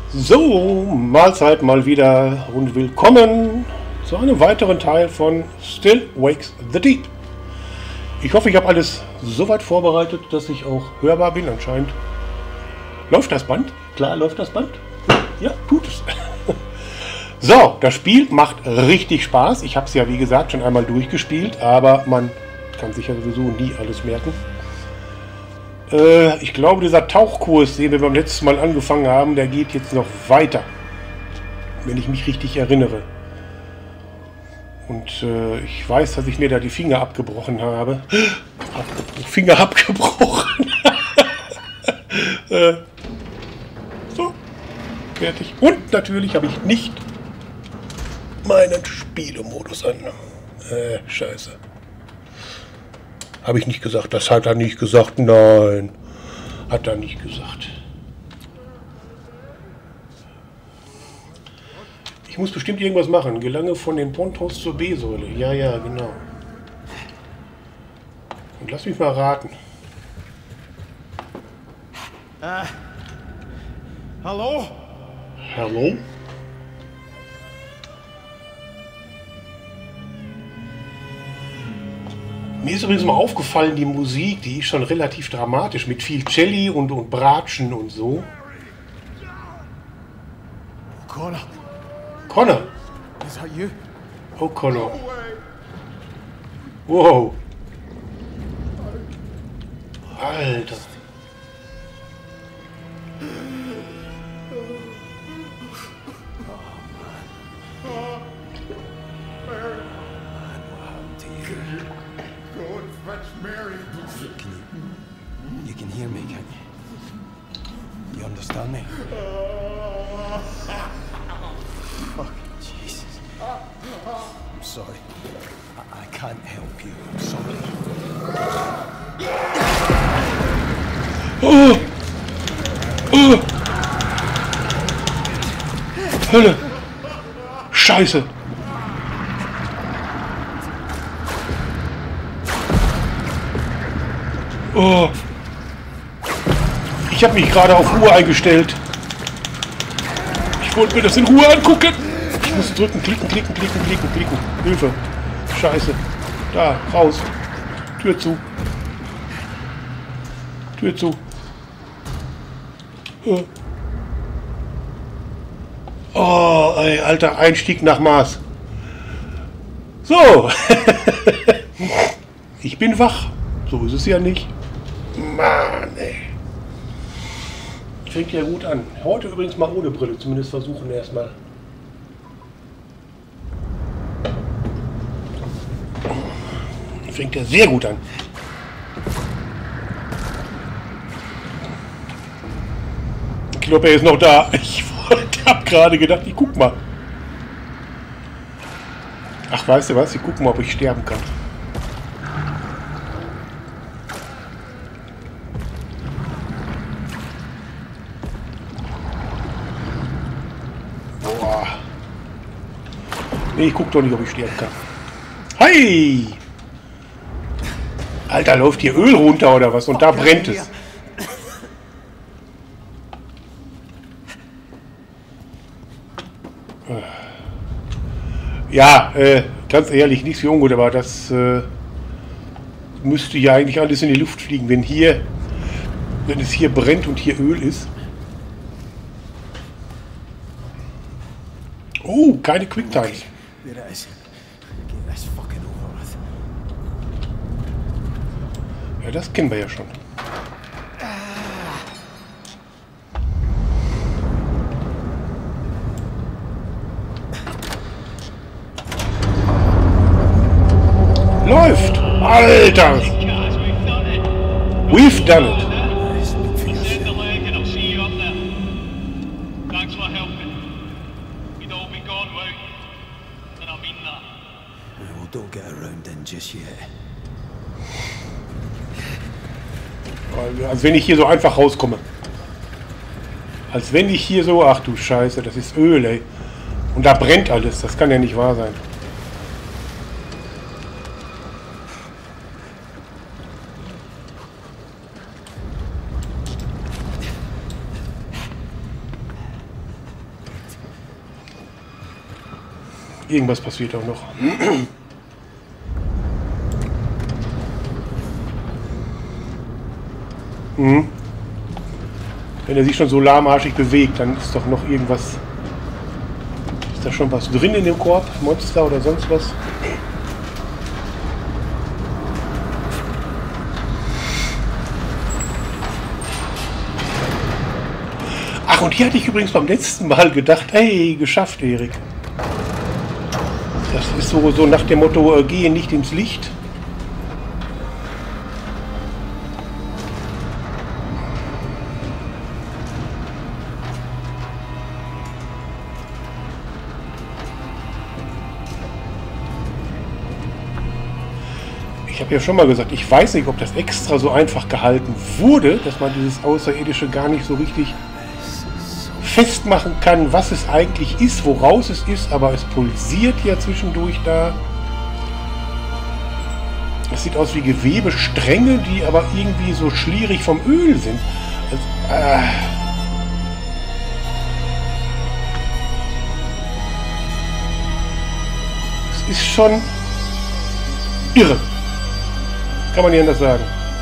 So, Mahlzeit mal wieder und willkommen zu einem weiteren Teil von Still Wakes the Deep. Ich hoffe, ich habe alles so weit vorbereitet, dass ich auch hörbar bin. Anscheinend läuft das Band. Klar läuft das Band. Ja, tut es. So, das Spiel macht richtig Spaß. Ich habe es ja, wie gesagt, schon einmal durchgespielt, aber man kann sich ja sowieso nie alles merken. Ich glaube, dieser Tauchkurs, den wir beim letzten Mal angefangen haben, der geht jetzt noch weiter. Wenn ich mich richtig erinnere. Und ich weiß, dass ich mir da die Finger abgebrochen habe. Finger abgebrochen. So, fertig. Und natürlich habe ich nicht meinen Spielemodus an. Scheiße. Habe ich nicht gesagt. Das hat er nicht gesagt. Nein. Hat er nicht gesagt. Ich muss bestimmt irgendwas machen. Gelange von den Pontos zur B-Säule. Ja, ja, genau. Und lass mich mal raten. Hallo? Hallo? Mir ist übrigens mal aufgefallen, die Musik, die ist schon relativ dramatisch, mit viel Celli und Bratschen und so. Connor, Connor! is that you? Oh, Connor. Wow. Alter. Go and fetch Mary. You can hear me, can't you? You understand me? Fuck, Jesus. I'm sorry. I can't help you. I'm sorry. Oh! Oh! Hölle! Scheiße! Oh! Ich habe mich gerade auf Ruhe eingestellt. Ich wollte mir das in Ruhe angucken. Ich muss drücken, klicken. Hilfe. Scheiße. Da, raus. Tür zu. Tür zu. Oh, ey, alter Einstieg nach Maß. So. Ich bin wach. So ist es ja nicht. Mann, ey. Fängt ja gut an. Heute übrigens mal ohne Brille. Zumindest versuchen erstmal. Fängt ja sehr gut an. Ich glaube, er ist noch da. Ich habe gerade gedacht, ich guck mal. Ach, weißt du was? Ich guck mal, ob ich sterben kann. Boah. Nee, ich guck doch nicht, ob ich sterben kann. Hi! Alter, läuft hier Öl runter oder was? Und da brennt es. Ja, ganz ehrlich, nichts für ungut, aber das müsste ja eigentlich alles in die Luft fliegen, wenn es hier brennt und hier Öl ist. Oh, keine Quicktimes. There it is. Get this fucking over with. Ja, das kennen wir ja schon. Läuft! Alter! We've done it! Send the leg and I'll see you up there. Thanks for helping. We'd all be gone without you. And I mean that. Well, don't get around in just yet. Als wenn ich hier so einfach rauskomme. Als wenn ich hier so... Ach du Scheiße, das ist Öl, ey. Und da brennt alles. Das kann ja nicht wahr sein. Irgendwas passiert auch noch. Mhm. Wenn er sich schon so lahmarschig bewegt, dann ist doch noch irgendwas... Ist da schon was drin in dem Korb? Monster oder sonst was? Ach, und hier hatte ich übrigens beim letzten Mal gedacht, hey, geschafft, Erik. Das ist so nach dem Motto, gehe nicht ins Licht. Ich habe ja schon mal gesagt, ich weiß nicht, ob das extra so einfach gehalten wurde, dass man dieses Außerirdische gar nicht so richtig festmachen kann, was es eigentlich ist, woraus es ist, aber es pulsiert ja zwischendurch da. Es sieht aus wie Gewebestränge, die aber irgendwie so schlierig vom Öl sind. Es ist schon irre. Kann man nicht anders sagen.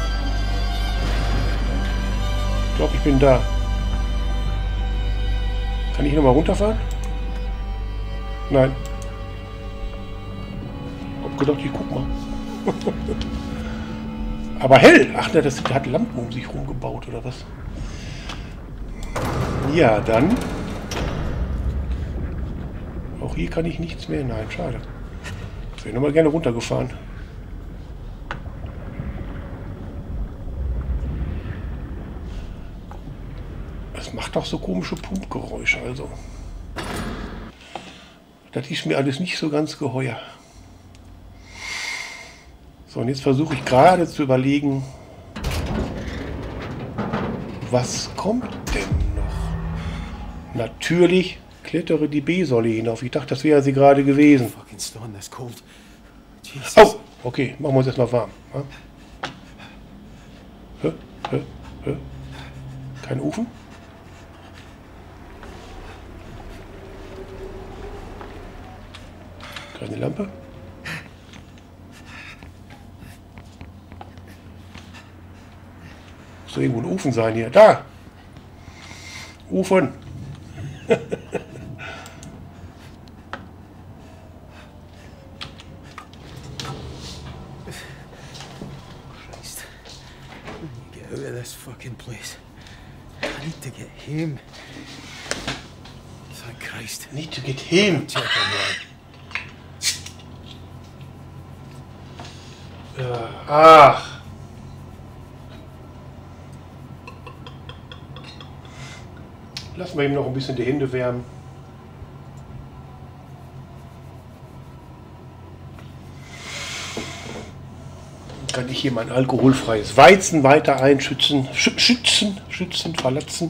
Ich glaube, ich bin da. Kann ich nochmal runterfahren? Nein. Hab gedacht, ich guck mal. Aber hell! Ach, ne, das hat Lampen um sich rumgebaut, oder was? Ja, dann. Auch hier kann ich nichts mehr. Nein, schade. Ich wäre nochmal gerne runtergefahren. Das macht doch so komische Pumpgeräusche, also. Das ist mir alles nicht so ganz geheuer. So, und jetzt versuche ich gerade zu überlegen, was kommt denn noch? Natürlich klettere die B-Säule hinauf. Ich dachte, das wäre sie gerade gewesen. Oh, okay, machen wir uns erstmal warm. Kein Ofen? Keine Lampe? Muss doch irgendwo ein Ofen sein hier. Da! Ofen! Christ. Get out of this fucking place. I need to get home. Thank Christ. Need to get him! Check on Roy. Ach! Lassen wir ihm noch ein bisschen die Hände wärmen. Dann kann ich hier mein alkoholfreies Weizen weiter einschützen. Schützen, verletzen.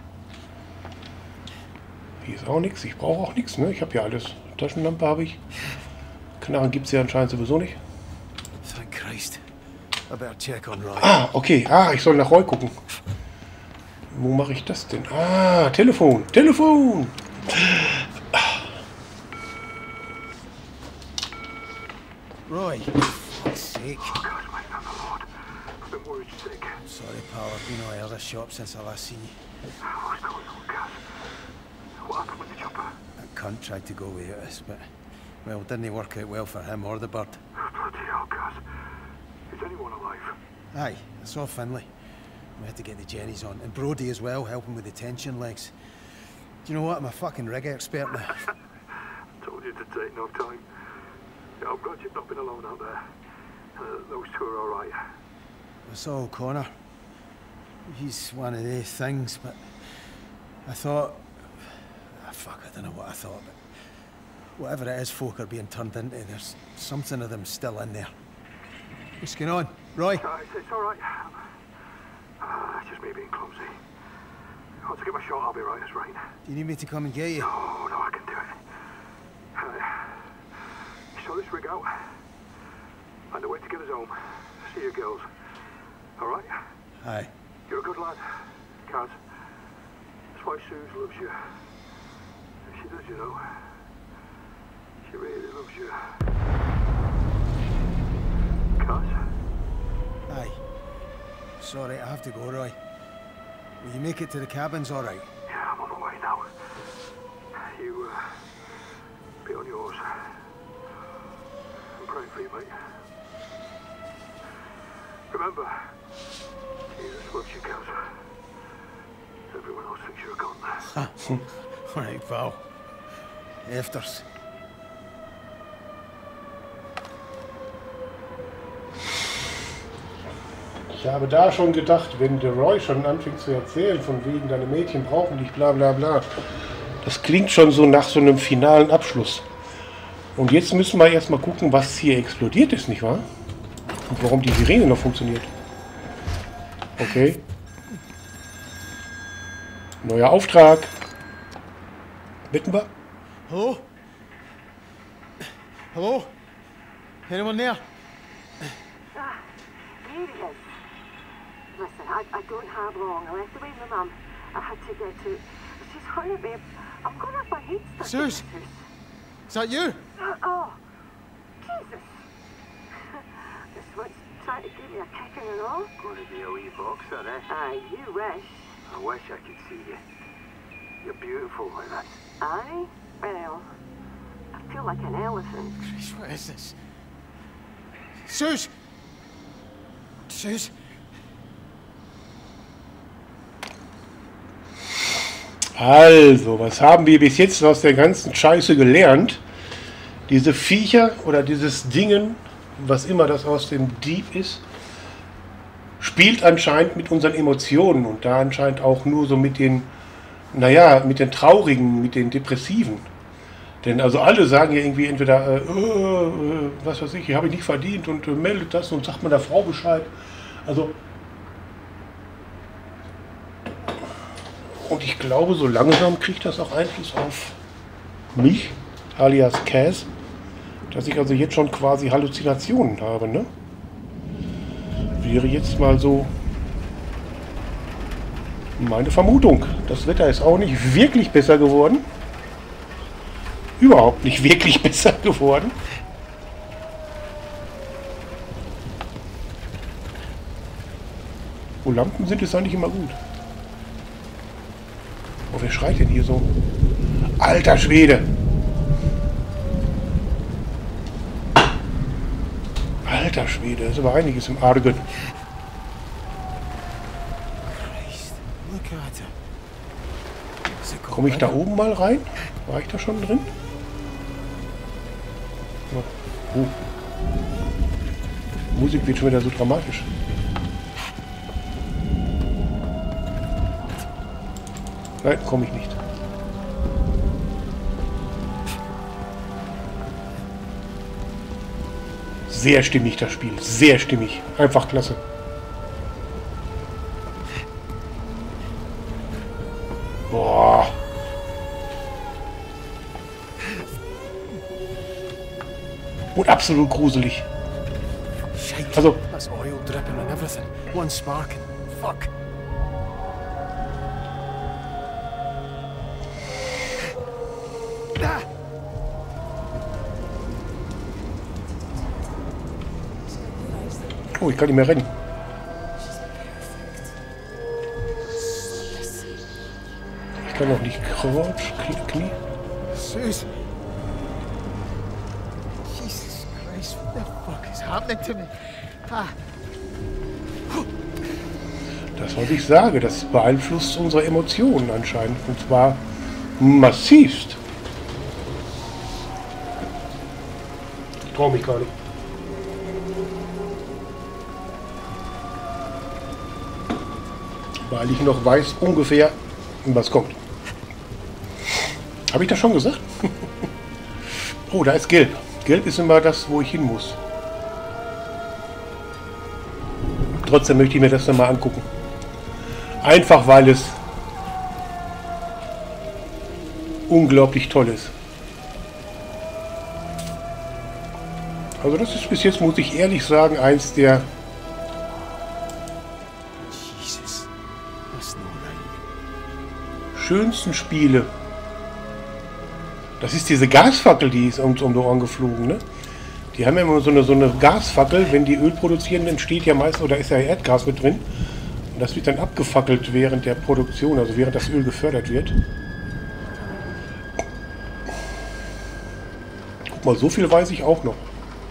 Hier ist auch nichts. Ich brauche auch nichts. Ne? Ich habe ja alles. Taschenlampe habe ich. Knarren gibt es ja anscheinend sowieso nicht. Thank Christ. I better check on Roy. Ah, okay. Ah, ich soll nach Roy gucken. Wo mache ich das denn? Ah, Telefon. Telefon! Roy, for fuck's sake. Oh, God, my son, the Lord. I've been worried sick. Sorry, pal. I've been away out of the shop since I last seen you. What's going on, Gus? What happened with the chopper? That cunt tried to go without us, but, well, didn't work out well for him or the bird. Bloody hell, Gus. Is anyone alive? Aye, I saw Finlay. We had to get the Jennies on. And Brody as well, helping with the tension legs. Do you know what? I'm a fucking rig expert now. Told you to take no time. Yeah, I'm glad you've not been alone out there. Those two are all right. I saw O'Connor. He's one of these things, but I thought... Ah, fuck, I don't know what I thought, but whatever it is folk are being turned into, there's something of them still in there. What's going on? Roy? It's all right. It's just me being clumsy. Once I get my shot, I'll be right as rain. Do you need me to come and get you? No, I can do it. You saw this rig out? Find a way to get us home. See you girls. All right? Aye. You're a good lad, Kaz. That's why Suze loves you. She does, you know. She She really loves you. Cuz? Aye. Sorry, I have to go, Roy. Will you make it to the cabins all right? Yeah, I'm on the way now. You, be on yours. I'm praying for you, mate. Remember, Jesus loves you, Cuz. Everyone else thinks you're a con. All right, pal. Afters. Ich habe da schon gedacht, wenn der Roy schon anfängt zu erzählen, von wegen deine Mädchen brauchen dich, bla bla bla. Das klingt schon so nach so einem finalen Abschluss. Und jetzt müssen wir erstmal gucken, was hier explodiert ist, nicht wahr? Und warum die Sirene noch funktioniert. Okay. Neuer Auftrag. Bitten wir? Hello? Hello? Anyone there? Here he is. Listen, I don't have long. I left away with my mum. I had to get to... She's hurry, babe. I'm going to have my head stuck in Sus. this house. Is that you? Oh, Jesus. This one's trying to give me a kicking and all. Going to be a wee boxer, eh? Aye, you wish. I wish I could see you. You're beautiful like that. Aye? Well, I feel like an elephant. Christ, what is this? Sus! Sus? Also, was haben wir bis jetzt aus der ganzen Scheiße gelernt? Diese Viecher oder dieses Dingen, was immer das aus dem Dieb ist, spielt anscheinend mit unseren Emotionen und da anscheinend auch nur so mit den, naja, mit den Traurigen, mit den Depressiven. Denn also alle sagen ja irgendwie entweder, was weiß ich, habe ich nicht verdient und meldet das und sagt man der Frau Bescheid. Also, und ich glaube, so langsam kriegt das auch Einfluss auf mich, alias Kaz, dass ich also jetzt schon quasi Halluzinationen habe, ne? Wäre jetzt mal so meine Vermutung. Das Wetter ist auch nicht wirklich besser geworden. Überhaupt nicht wirklich besser geworden. Wo Lampen sind, ist eigentlich immer gut. Oh, wer schreit denn hier so? Alter Schwede! Alter Schwede, ist aber einiges im Argen. Christ, look at her. Is it Komme ich da cold? oben mal rein? War ich da schon drin? Oh. Musik wird schon wieder so dramatisch. Nein, komme ich nicht. Sehr stimmig das Spiel. Sehr stimmig. Einfach klasse. Boah. Und absolut gruselig. Shite. Also, That's oil dripping and everything. One sparking. Fuck. Ah! oh, ich kann nicht mehr rennen. Ich kann noch nicht Crouch, Knie. Sus. Jesus Christ, what the fuck is happening to me? Ah. Das, was ich sage, das beeinflusst unsere Emotionen anscheinend. Und zwar massivst. Ich traue mich gar nicht. Weil ich noch weiß ungefähr, was kommt. Habe ich das schon gesagt? Oh, da ist Gelb. Gelb ist immer das, wo ich hin muss. Trotzdem möchte ich mir das dann mal angucken. Einfach, weil es unglaublich toll ist. Also das ist bis jetzt, muss ich ehrlich sagen, eins der Jesus. That's not right. schönsten Spiele, Das ist diese Gasfackel, die ist um die Ohren geflogen, ne? Die haben ja immer so eine Gasfackel, wenn die Öl produzieren, entsteht ja meist, oder ist ja Erdgas mit drin. Und das wird dann abgefackelt während der Produktion, also während das Öl gefördert wird. Guck mal, so viel weiß ich auch noch.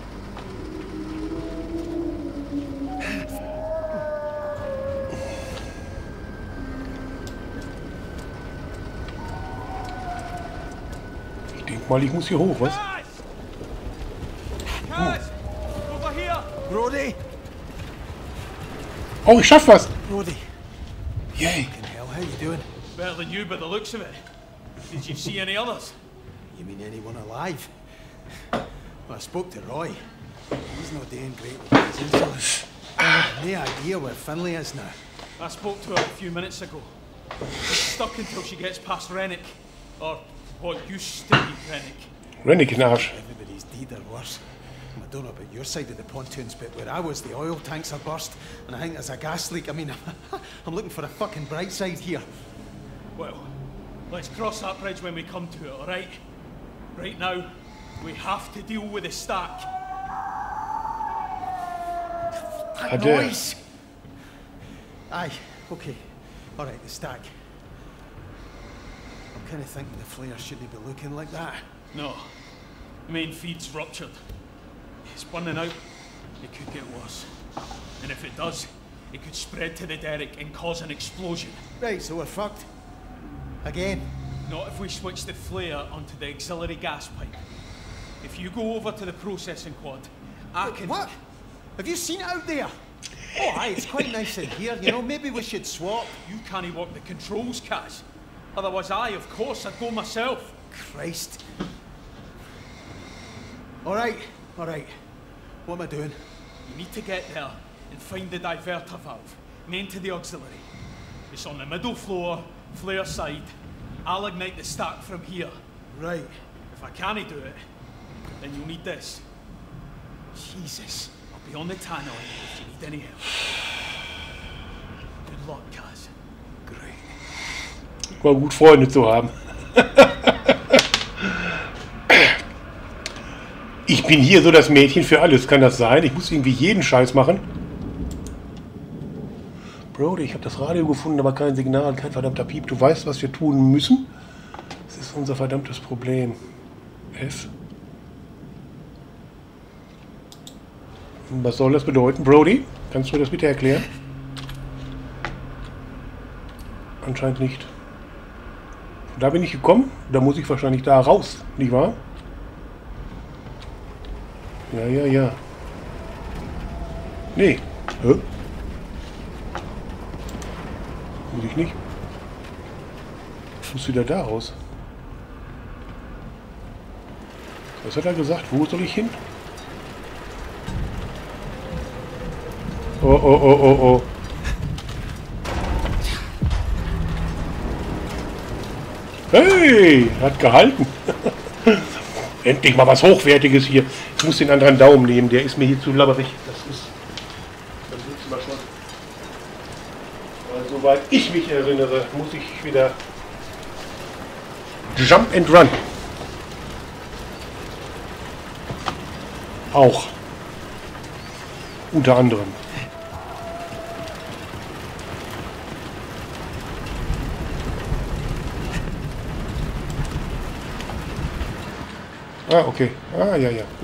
Ich denke mal, ich muss hier hoch, was? Brody! Oh, ich schaff was! Brody! Yay! Fucking hell, how you doing? Better than you by the looks of it. Did you see any others? You mean anyone alive? Well, I spoke to Roy. He's not doing great with his insulin. No idea where Finlay is now. I spoke to her a few minutes ago. She's stuck until she gets past Rennick. Or what used to be Rennick. Rennick in den Arsch. Everybody's dead or worse. I don't know about your side of the pontoons, but where I was, the oil tanks are burst, and I think there's a gas leak. I mean, I'm looking for a fucking bright side here. Well, let's cross that bridge when we come to it, alright? Right now, we have to deal with the stack. That noise! Aye, okay. Alright, the stack. I'm kind of thinking the flare shouldn't be looking like that. No, the main feed's ruptured. It's burning out. It could get worse. And if it does, it could spread to the derrick and cause an explosion. Right, so we're fucked. Again. Not if we switch the flare onto the auxiliary gas pipe. If you go over to the processing quad, I can... What? Have you seen it out there? Oh, aye, it's quite nice in here. You know, maybe we should swap. You can't work the controls, Kaz. Otherwise of course, I'd go myself. Christ. Alright, alright. What am I doing? You need to get there and find the diverter valve, main to the auxiliary. It's on the middle floor, flare side. I'll ignite the stack from here. Right. If I can't do it, then you'll need this. Jesus. I'll be on the tannoy if you need any help. Good luck, Kaz. Great. War gut, Freunde zu haben. Ich bin hier so das Mädchen für alles, kann das sein? Ich muss irgendwie jeden Scheiß machen. Brody, ich habe das Radio gefunden, aber kein Signal, kein verdammter Piep. Du weißt, was wir tun müssen? Das ist unser verdammtes Problem. F. Was soll das bedeuten? Brody, kannst du das bitte erklären? Anscheinend nicht. Da bin ich gekommen, da muss ich wahrscheinlich da raus, nicht wahr? Ja, ja, ja. Nee. Hä? Muss ich nicht. Ich muss wieder da raus. Was hat er gesagt? Wo soll ich hin? Oh, oh, oh, oh, oh. Hey, hat gehalten. Endlich mal was Hochwertiges hier. Ich muss den anderen Daumen nehmen, der ist mir hier zu labberig. Das wissen wir schon. Weil soweit ich mich erinnere, muss ich wieder Jump and Run. Auch. Unter anderem. Ah, okay. Ah, ja, ja.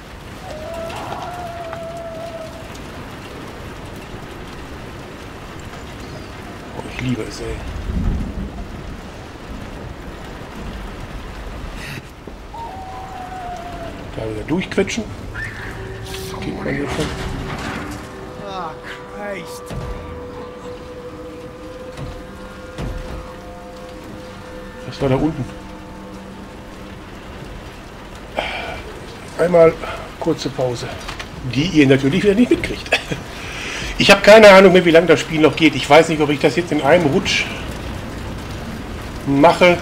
Oh, ich liebe es, ey. Da wieder durchquetschen. Das geht man hier schon. Ah, Christ. Was war da unten? Einmal kurze Pause, die ihr natürlich wieder nicht mitkriegt. Ich habe keine Ahnung mehr, wie lange das Spiel noch geht. Ich weiß nicht, ob ich das jetzt in einem Rutsch mache.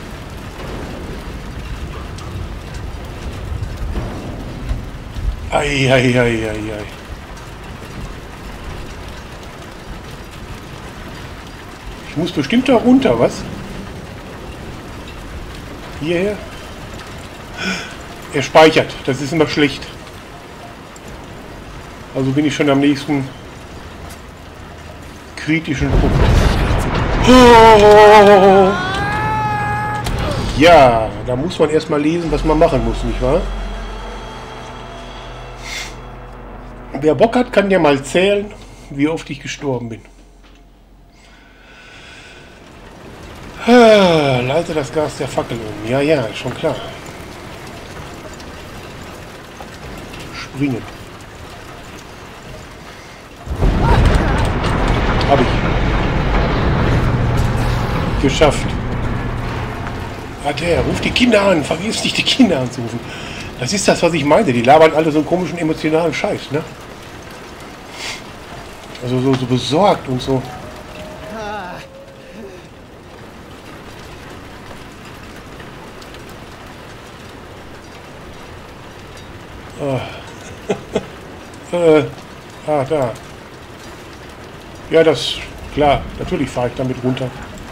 Ei. Ich muss bestimmt da runter, was? Hierher? Er speichert. Das ist immer schlecht. Also bin ich schon am nächsten kritischen Punkt. Oh! Ja, da muss man erstmal lesen, was man machen muss, nicht wahr? Wer Bock hat, kann ja mal zählen, wie oft ich gestorben bin. Leite das Gas der Fackel um. Ja, ja, ist schon klar. Springen. Hab ich. Geschafft. Ah, der ruft die Kinder an. Vergiss nicht, die Kinder anzurufen. Das ist das, was ich meinte. Die labern alle so einen komischen emotionalen Scheiß, ne? Also so besorgt und so. Da. Ja, das... Klar, natürlich fahre ich damit runter.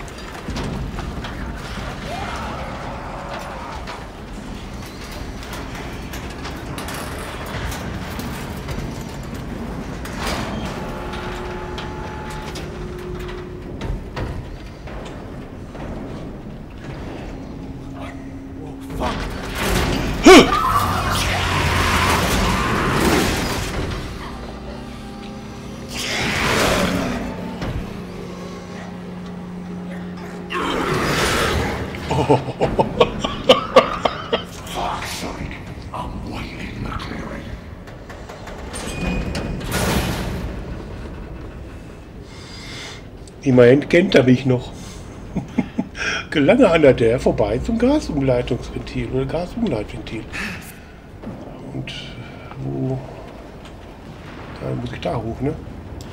Immerhin kennt er mich noch. Gelange an der vorbei zum Gasumleitungsventil oder Gasumleitventil. Und wo? Da muss ich da hoch, ne?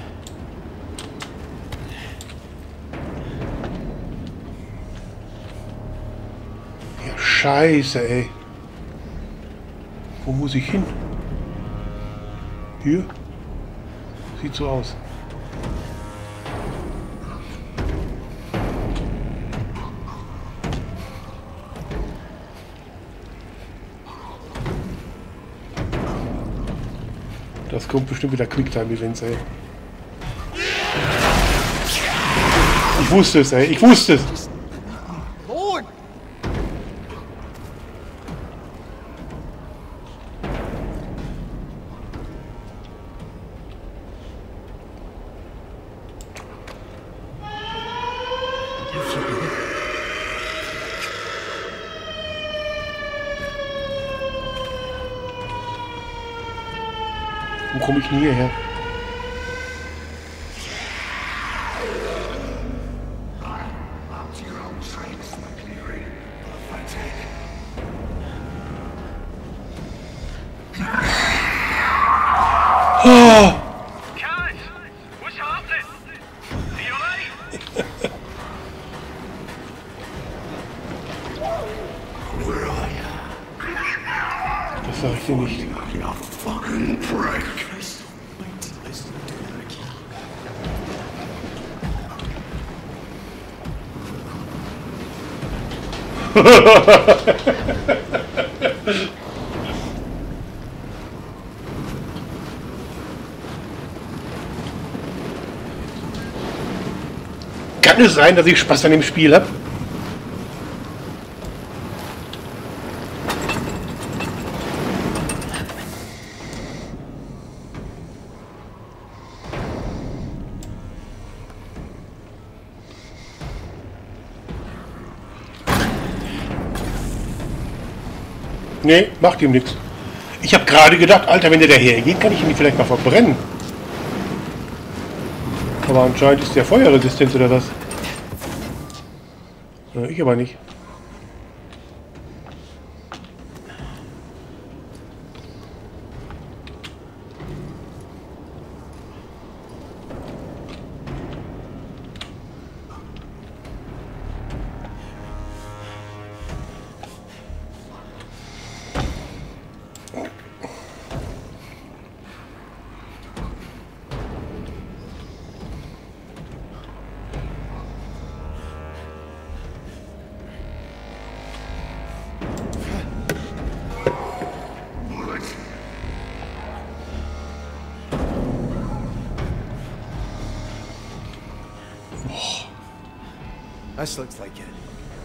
Ja, scheiße, ey. Wo muss ich hin? Hier? Sieht so aus. Das kommt bestimmt wieder Quicktime-Events, ey. Ich wusste es, ey. Ich wusste es. Wo komme ich denn hierher? Oh! Das sag ich dir nicht. Kann es sein, dass ich Spaß an dem Spiel habe? Nee, macht ihm nichts. Ich habe gerade gedacht, Alter, wenn der dahergeht, kann ich ihn vielleicht mal verbrennen. Aber anscheinend ist der feuerresistent oder was? Ja, ich aber nicht. This looks like it.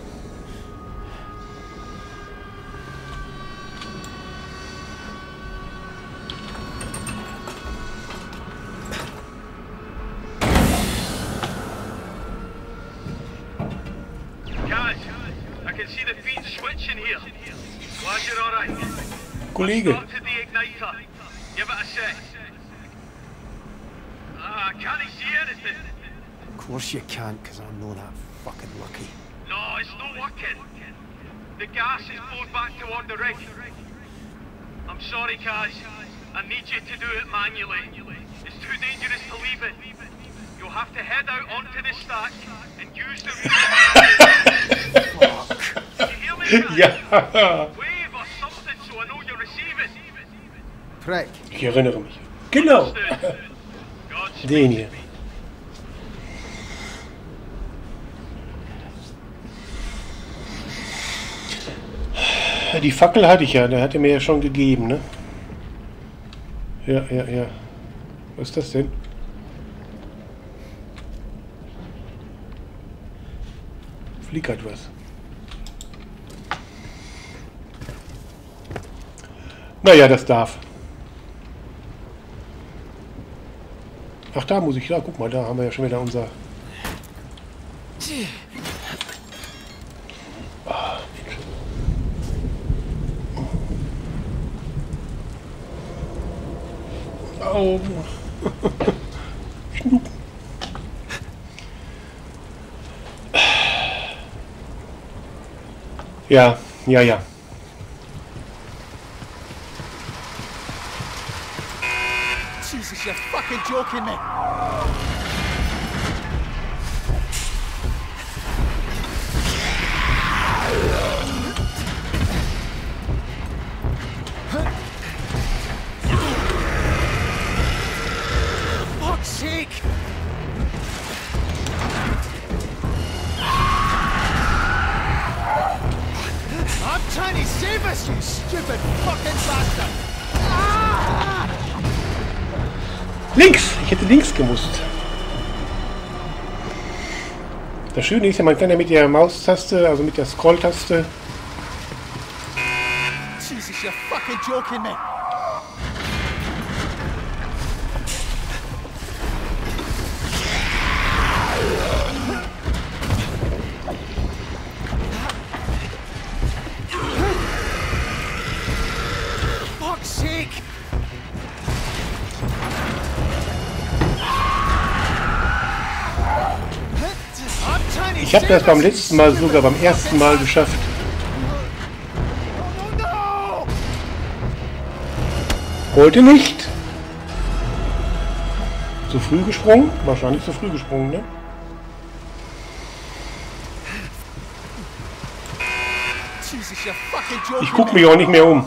Guys, I can see the feet switching here. Glad you're alright. Kollege. Start to the igniter. Give it a sec. I can't see anything. Of course you can't, because I'm not that fucking lucky. No, it's not working. The gas is flowed back toward the rig. I'm sorry, Kaz. I need you to do it manually. It's too dangerous to leave it. You'll have to head out onto the stack and use the... Fuck. Can you hear me, Kaz? Ja. Wave or something so I know you're receiving. Prick. Ich erinnere mich. Genau. Godspeed. Den hier. Die Fackel hatte ich ja, der hatte mir ja schon gegeben, ne? Ja. Was ist das denn? Flickert was. Naja, das darf. Ach, da muss ich, da, guck mal, da haben wir ja schon wieder unser... Oh. Schnupp. Ja. Jesus, you're fucking joking me. Fuck's sake! I'm trying to save us, you stupid fucking bastard! Ah! Links! Ich hätte links gemusst. Das Schöne ist ja, man kann ja mit der Maustaste, also mit der Scroll-Taste... Jesus, you're fucking joking me! Fuck's sake! Ich habe das beim letzten Mal sogar beim ersten Mal geschafft. No! Heute nicht. Zu früh gesprungen? Wahrscheinlich zu früh gesprungen, ne? Jesus, you're fucking joking Ich gucke mich auch nicht mehr um.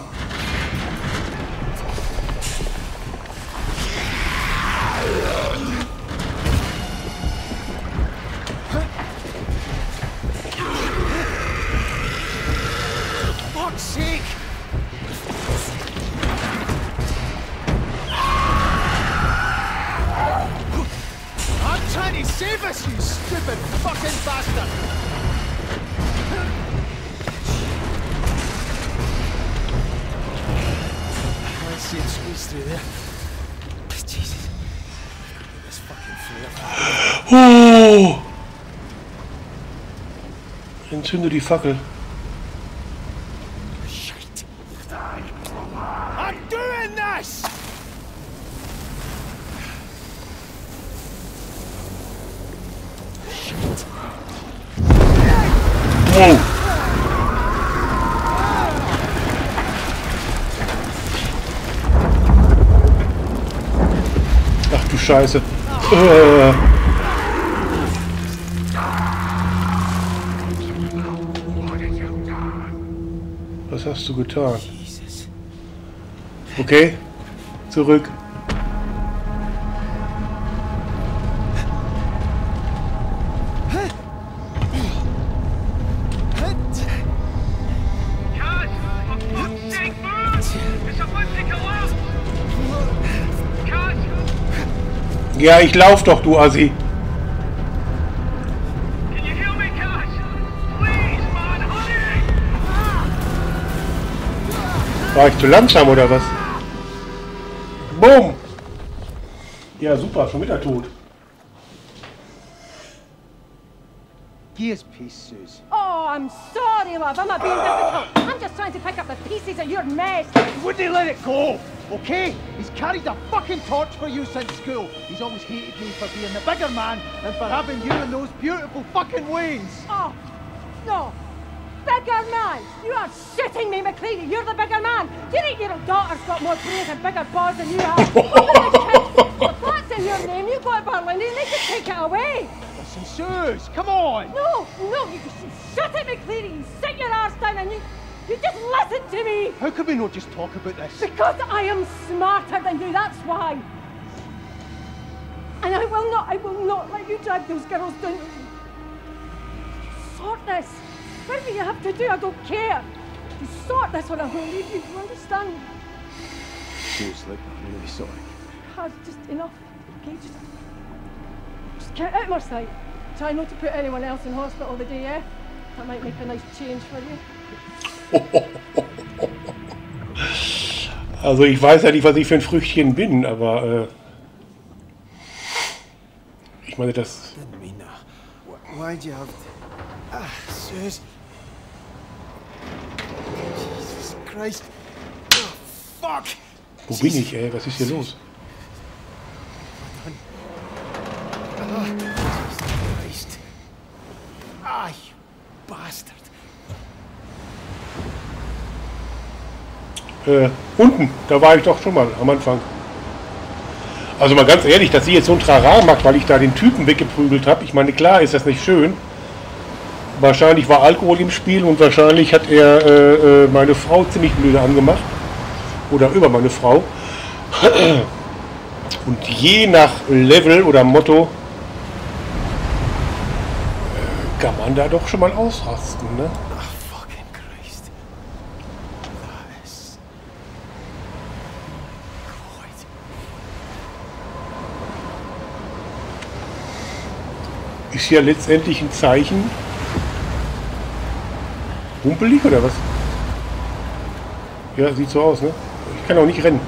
Fuck's sake! I'm trying to save us, you stupid fucking bastard! Let's see it squeeze through there. Jesus. This fucking flare. Oh! Entzünde die Fackel. Shit. I'm doing this! Wow! Ach du Scheiße. Was hast du getan? Jesus. Okay, zurück. Kaz, for fuck's sake, move! It's about to collapse! Kaz! Ja, ich lauf doch, du Assi. Can you hear me, Kaz? War ich zu langsam oder was? Boom! Ja, super, schon wieder tot. Here's peace, Suze. Oh, I'm sorry, love. I'm not being difficult. I'm just trying to pick up the pieces of your mess. Wouldn't he let it go? Okay? He's carried a fucking torch for you since school. He's always hated me for being the bigger man and for having you in those beautiful fucking ways. Oh, no. Bigger man! You are shitting me, McCready. You're the bigger man. Your 8-year-old daughter's got more brains and bigger balls than you have. The flat's in your name. You go to Berlin and they can take it away. Listen, Suze, come on! No, you shut it, McCready. You sit your arse down and you just listen to me. How can we not just talk about this? Because I am smarter than you, that's why. And I will not let you drag those girls down. Sort this. Whatever you have to do, I don't care. You sort this or I will leave you, you understand? Suze, look, I'm really sorry. Just enough, okay? Just get out of my sight. Try not to put anyone else in hospital the day, yeah? That might make a nice change for you. Also ich weiß ja nicht, was ich für ein Früchtchen bin, aber ich meine das... Didn't mean that. Why'd you have to... Ah, Suze. Jesus Christ. Oh, fuck. Wo bin ich, ey? Was ist hier los? Oh, Jesus Christ. Ah, you bastard. Unten, da war ich doch schon mal am Anfang. Also mal ganz ehrlich, dass sie jetzt so ein Trara macht, weil ich da den Typen weggeprügelt habe. Ich meine, klar ist das nicht schön. Wahrscheinlich war Alkohol im Spiel und wahrscheinlich hat er meine Frau ziemlich blöde angemacht. Oder über meine Frau. Und je nach Level oder Motto kann man da doch schon mal ausrasten, ne? Ist ja letztendlich ein Zeichen. Humpelig oder was? Ja, sieht so aus, ne? Ich kann auch nicht rennen.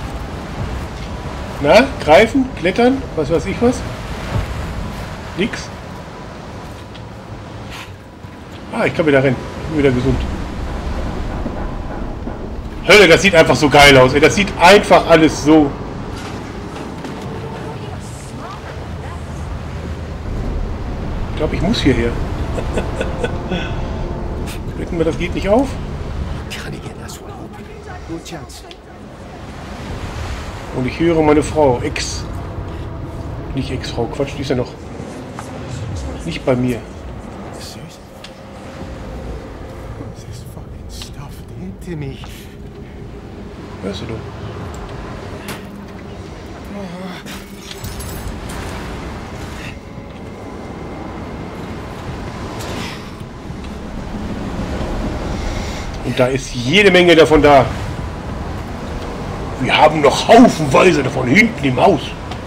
Na, greifen, klettern, was weiß ich was? Nix. Ah, ich kann wieder rennen. Ich bin wieder gesund. Hölle, das sieht einfach so geil aus. Ey. Das sieht einfach alles so... Ich glaube, ich muss hierher. Wetten wir, das geht nicht auf? Und ich höre meine Frau, nicht Ex-Frau, Quatsch, die ist ja noch nicht bei mir. Hörst du doch? Und da ist jede Menge davon da. Wir haben noch haufenweise davon hinten im Haus.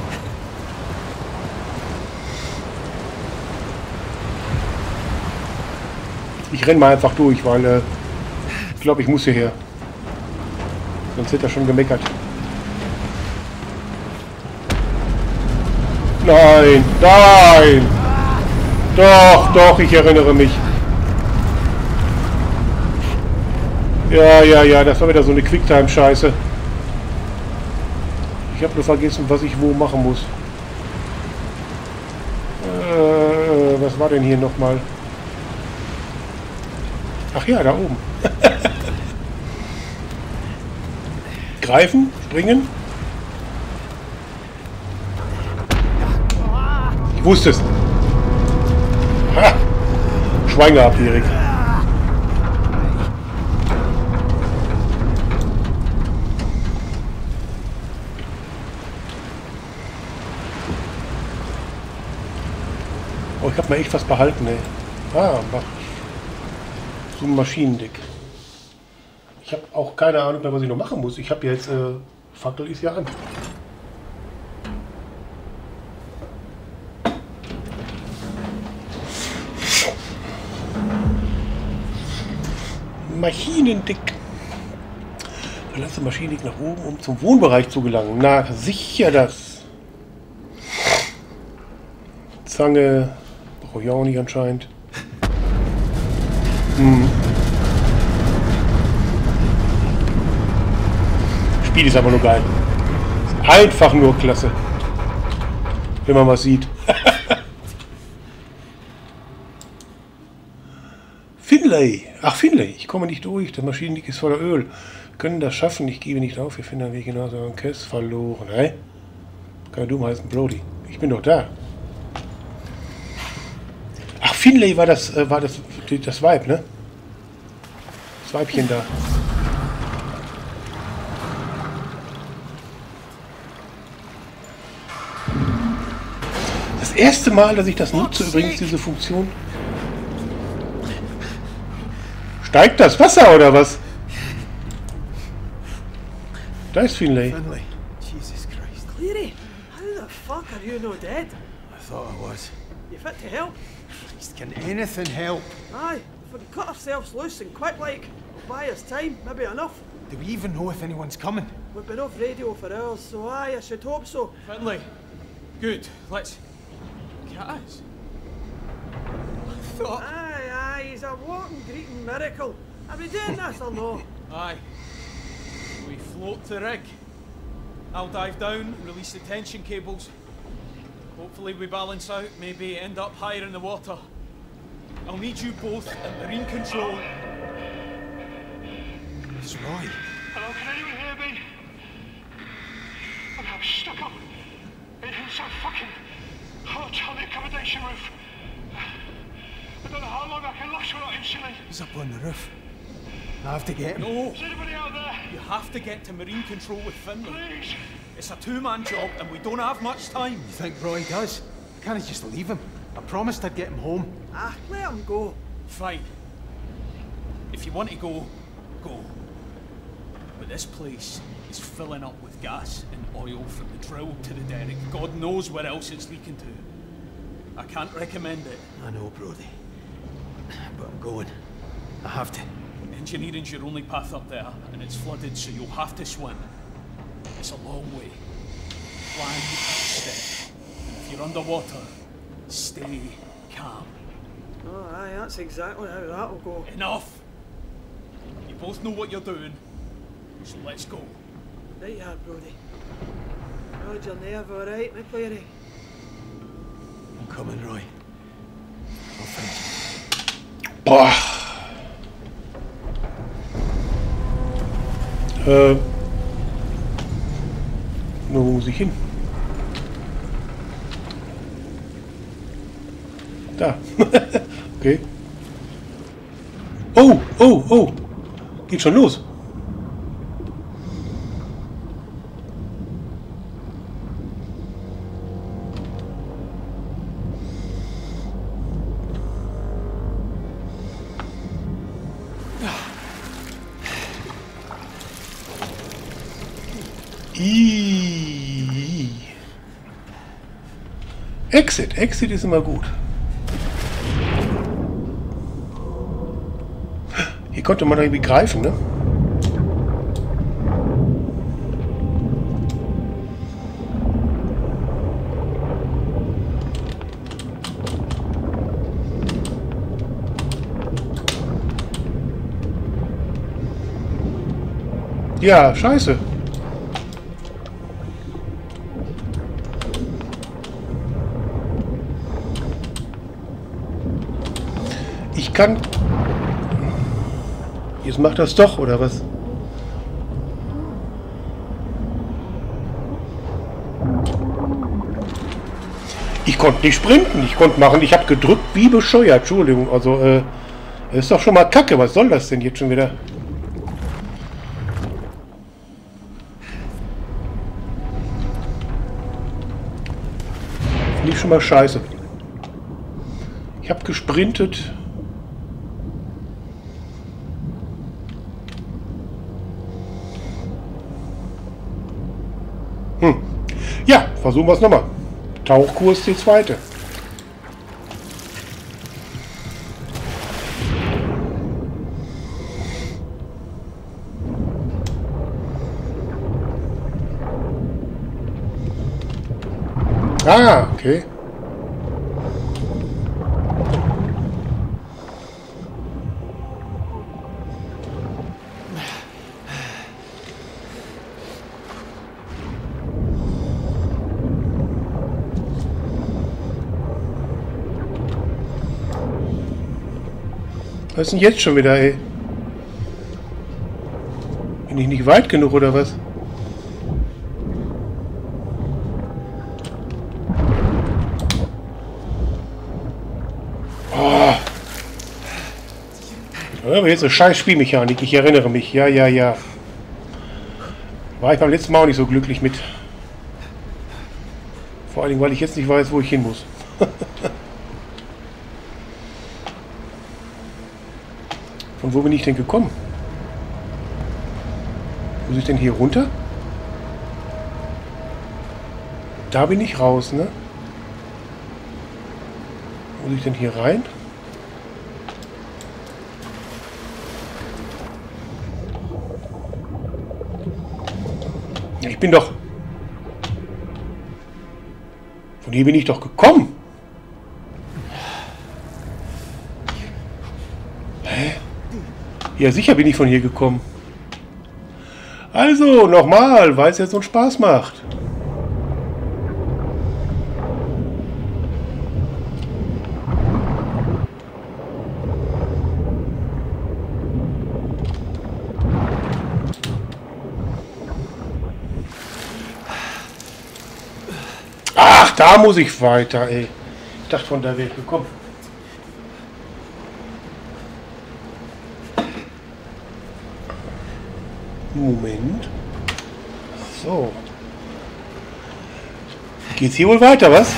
Ich renne mal einfach durch, weil ich glaube, ich muss hierher. Sonst hätte er schon gemeckert. Nein, nein! Doch, ich erinnere mich. Ja, das war wieder so eine Quicktime-Scheiße. Ich habe nur vergessen, was ich wo machen muss. Was war denn hier nochmal? Ach ja, da oben. Greifen, springen. Ich wusste es. Ha! Schwein gehabt, Erik. Oh, ich habe mir echt was behalten, ey. Ah, so ein Maschinendeck. Ich habe auch keine Ahnung mehr, was ich noch machen muss. Ich habe jetzt, Fackel ist ja an. Maschinendeck. Verlasse Maschine nach oben, um zum Wohnbereich zu gelangen. Na, sicher das. Zange. Brauche ich auch nicht anscheinend. Spiel ist aber nur geil. Ist einfach nur klasse. Wenn man was sieht. Finlay. Ach, Finlay. Ich komme nicht durch. Das Maschinendeck ist voller Öl. Wir können das schaffen. Ich gebe nicht auf. Wir finden einen Weg hinaus. Aber Kess verloren. Hey? Kann du heißen Brody. Ich bin doch da. Ach, Finlay war das Weib, ne? Das Weibchen da. Das erste Mal, dass ich das nutze, übrigens, diese Funktion. Steigt das Wasser oder was? Da ist Finlay. Finlay. Jesus Christ. Cleary, how the fuck are you no dead? I thought I was. You fit to help? Christ, can anything help? Aye, if we can cut ourselves loose and quick like, buy us time, maybe enough. Do we even know if anyone's coming? We've been off radio for hours, so aye, I should hope so. Finlay. Good. Let's... Guys. I thought... Aye, he's a walking, greeting miracle. Are we doing this or no? Aye. We float the rig. I'll dive down, release the tension cables. Hopefully we balance out, maybe end up higher in the water. I'll need you both at marine control. It's Roy. Hello, can anyone hear me? I'm stuck up in some fucking hot on the accommodation roof. I don't know how long I can last without insulating. He's up on the roof. I have to get him. No! Is anybody out there? You have to get to marine control with Finlay. Please. It's a two-man job and we don't have much time. You think Roy does? Can't I just leave him? I promised I'd get him home. Ah, let him go. Fine. If you want to go, go. But this place is filling up with gas and oil from the drill to the derrick. God knows where else it's leaking to. I can't recommend it. I know, Brody. But I'm going. I have to. Engineering's your only path up there, and it's flooded, so you'll have to swim. It's a long way. Plan each step. And if you're underwater, stay calm. Oh, aye, that's exactly how that'll go. Enough! You both know what you're doing, so let's go. Right, yeah, Brody. Rod your nerve, alright, my Cleary? I'm coming, Roy. I'll find you. Boah. Wo muss ich hin? Da. Okay. Oh, oh, oh. Geht schon los. Exit. Exit ist immer gut. Hier konnte man irgendwie greifen, ne? Ja, scheiße. Ich kann... Jetzt macht das doch, oder was? Ich konnte nicht sprinten, ich konnte machen, ich habe gedrückt wie bescheuert, Entschuldigung, also, ist doch schon mal kacke, was soll das denn jetzt schon wieder? Finde ich schon mal scheiße. Ich habe gesprintet. Ja, versuchen wir es nochmal. Tauchkurs die zweite. Ah, okay. Was ist denn jetzt schon wieder, ey? Bin ich nicht weit genug, oder was? Oh. Aber jetzt eine scheiß Spielmechanik, ich erinnere mich. Ja, ja, ja. War ich beim letzten Mal auch nicht so glücklich mit. Vor allen Dingen, weil ich jetzt nicht weiß, wo ich hin muss. Von wo bin ich denn gekommen? Muss ich denn hier runter? Da bin ich raus, ne? Muss ich denn hier rein? Ja, ich bin doch... Von hier bin ich doch gekommen. Hä? Ja, sicher bin ich von hier gekommen. Also, nochmal, weil es jetzt so einen Spaß macht. Ach, da muss ich weiter, ey. Ich dachte, von da wäre ich gekommen. Moment. So. Geht's hier wohl weiter, was?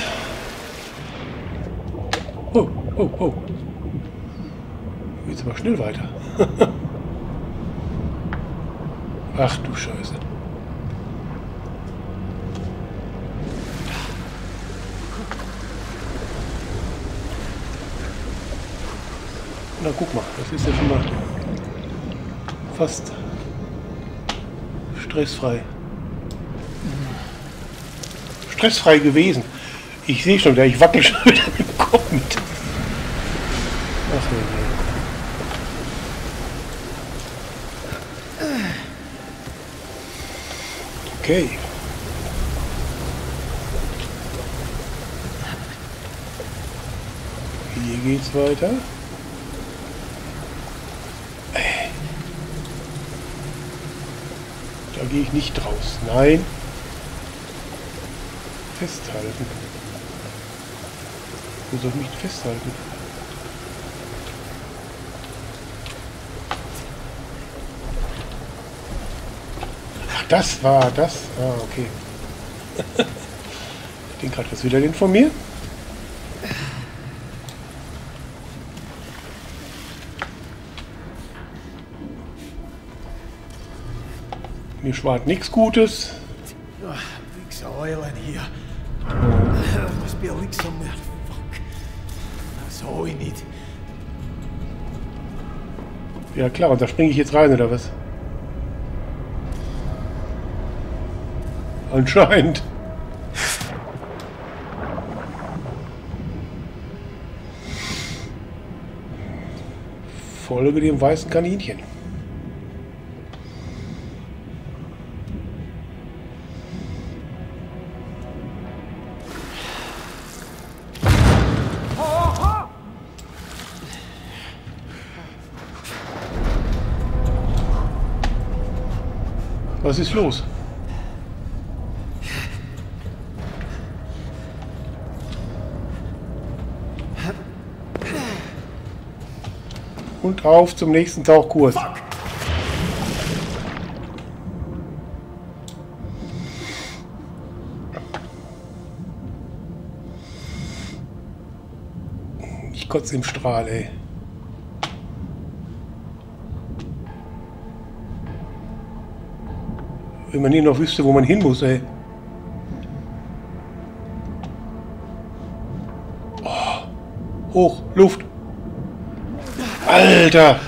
Oh, oh, oh. Geht's aber schnell weiter. Ach du Scheiße. Na guck mal, das ist ja schon mal fast stressfrei. Stressfrei gewesen. Ich sehe schon, ich wackel schon wieder mit dem Kopf mit. Ach nee. Okay. Hier geht's weiter. Da gehe ich nicht raus. Nein. Festhalten. Wo soll ich mich festhalten? Ach, das war das. Ah, okay. Ich denke gerade, was will er denn von mir? Mir schwart nichts Gutes. Oh, leaks of oil in here. There must be a leak somewhere. Fuck. That's all we need. Ja klar, und da springe ich jetzt rein, oder was? Anscheinend. Folge dem weißen Kaninchen. Was ist los? Und auf zum nächsten Tauchkurs. Ich kotze im Strahl, ey. Wenn man hier noch wüsste, wo man hin muss, ey. Oh, hoch, Luft. Alter!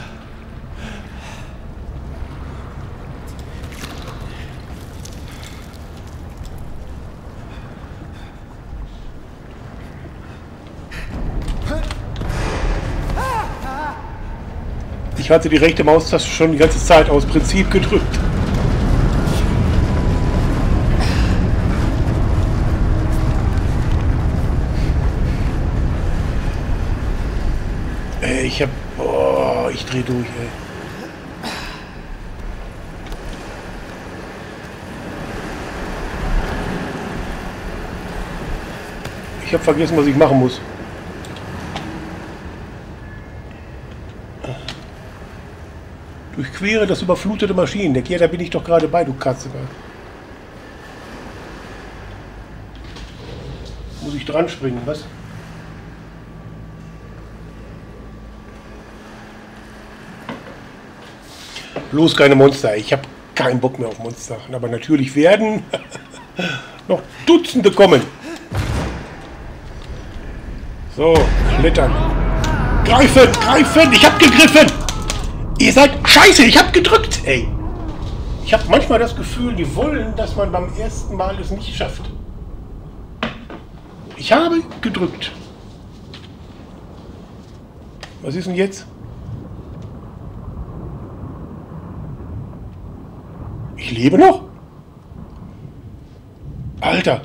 ich hatte die rechte Maustaste schon die ganze Zeit aus Prinzip gedrückt. Ich hab... Oh, ich dreh durch, ey. Ich habe vergessen, was ich machen muss. Durchquere das überflutete Maschinendeck. Ja, da bin ich doch gerade bei, du Katze. Muss ich dran springen, was? Bloß keine Monster. Ich habe keinen Bock mehr auf Monster. Aber natürlich werden noch Dutzende kommen. So, klettern. Greifen, greifen! Ich hab gegriffen! Ihr seid scheiße, ich hab gedrückt, ey! Ich habe manchmal das Gefühl, die wollen, dass man beim ersten Mal es nicht schafft. Ich habe gedrückt. Was ist denn jetzt? Ich lebe noch? Alter!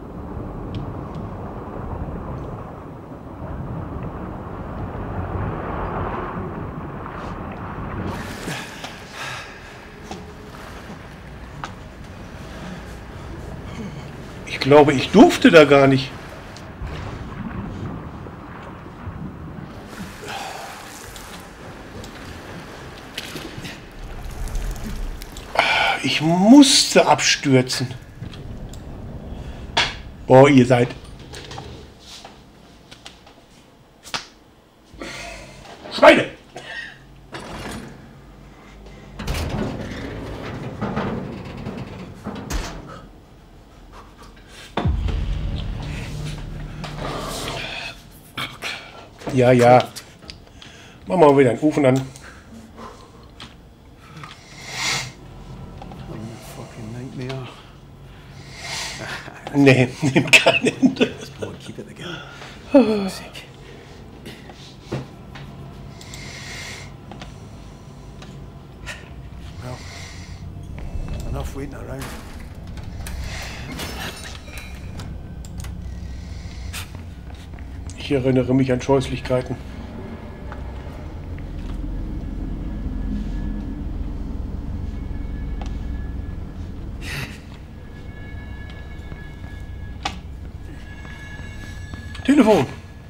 Ich glaube, ich durfte da gar nicht. Ich musste abstürzen. Boah, ihr seid... Schweine! Ja, ja. Machen wir mal wieder einen Ofen an. Nee, nimm keinen. Enough waiting around. Ich erinnere mich an Scheußlichkeiten. Telefon.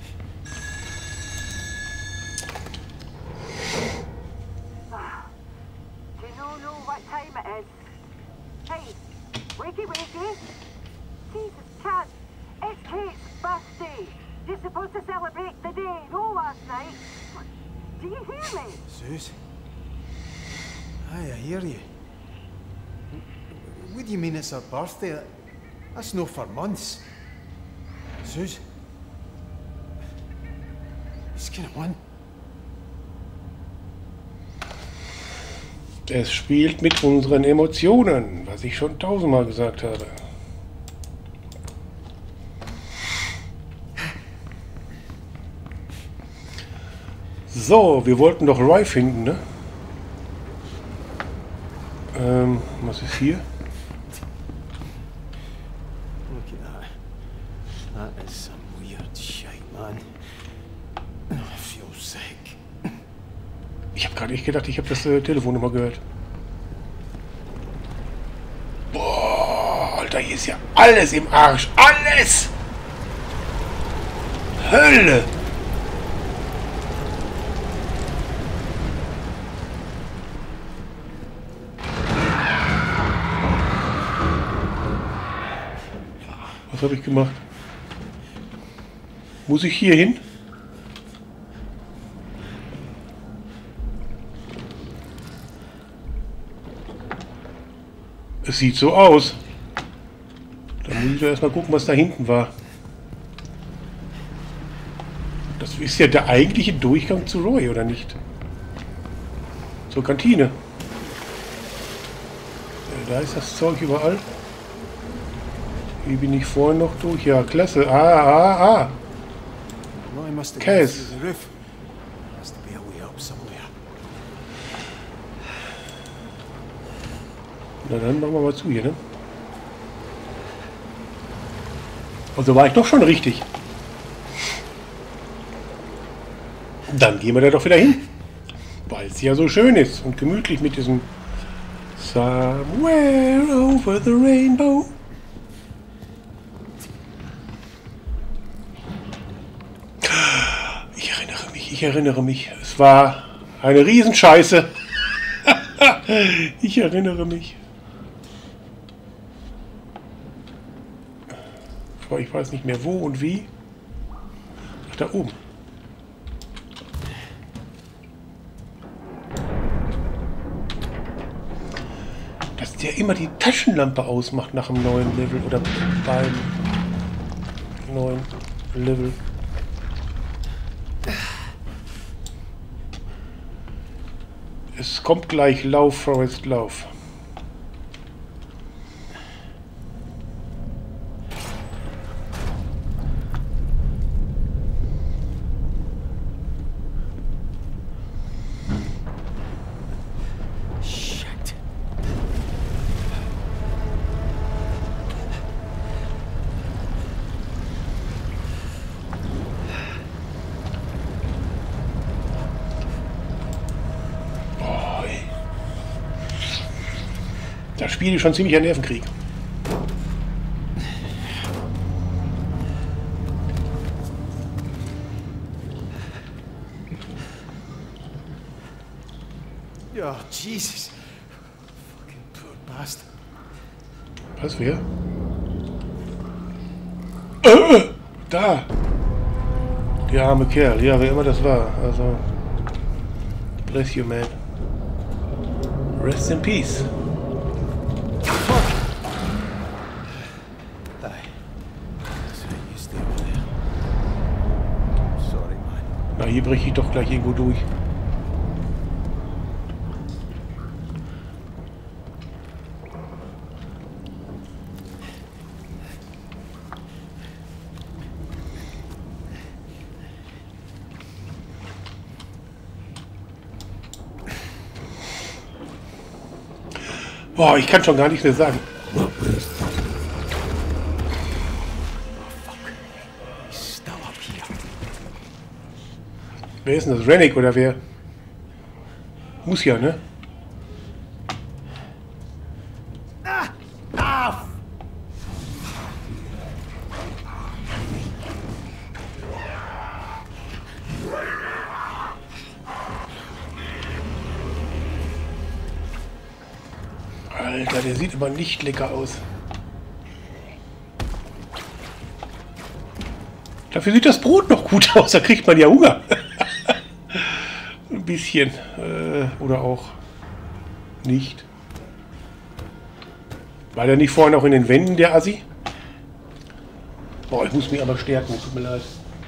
Do you know what time it is? Hey, wakey wakey. Jesus, Chad, it's Kate's birthday. You're supposed to celebrate the day, no last night. Do you hear me? Suze? Aye, I hear you. What do you mean it's her birthday? That's no for months. Suze? It's kind of one. Es spielt mit unseren Emotionen, was ich schon 1000-mal gesagt habe. So, wir wollten doch Roy finden, ne? Was ist hier? Look at that. That is some weird shite, man. I feel sick. Ich habe gerade echt gedacht, ich habe das Telefonnummer gehört. Boah, Alter, hier ist ja alles im Arsch. Alles! Hölle! Was habe ich gemacht? Muss ich hier hin? Es sieht so aus. Da muss ich doch erstmal gucken, was da hinten war. Das ist ja der eigentliche Durchgang zu Roy, oder nicht? Zur Kantine. Da ist das Zeug überall. Hier bin ich vorhin noch durch. Ja, klasse. Well, I must have Case. gone through the roof. Has to be a way up somewhere. Na dann machen wir mal zu hier, ne? Also war ich doch schon richtig. Dann gehen wir da doch wieder hin. Weil es ja so schön ist und gemütlich mit diesem Somewhere over the Rainbow. Ich erinnere mich. Es war eine Riesenscheiße. Ich erinnere mich. Aber ich weiß nicht mehr wo und wie. Ach, da oben. Dass der immer die Taschenlampe ausmacht nach dem neuen Level oder beim neuen Level. Es kommt gleich, lauf, Forest, lauf. Shit. Das Spiel ist schon ziemlich ein Nervenkrieg. Oh, Jesus. Fucking poor bastard. Was, wer? Da! Der arme Kerl, ja, wer immer das war. Also, bless you, man. Rest in peace. Na, hier breche ich doch gleich irgendwo durch. Boah, ich kann schon gar nichts mehr sagen. Wer ist denn das? Rennick oder wer? Muss ja, ne? Alter, der sieht aber nicht lecker aus. Dafür sieht das Brot noch gut aus, da kriegt man ja Hunger. Ein bisschen. Oder auch nicht. War der nicht vorhin auch in den Wänden, der Assi? Boah, ich muss mich aber stärken, tut mir leid.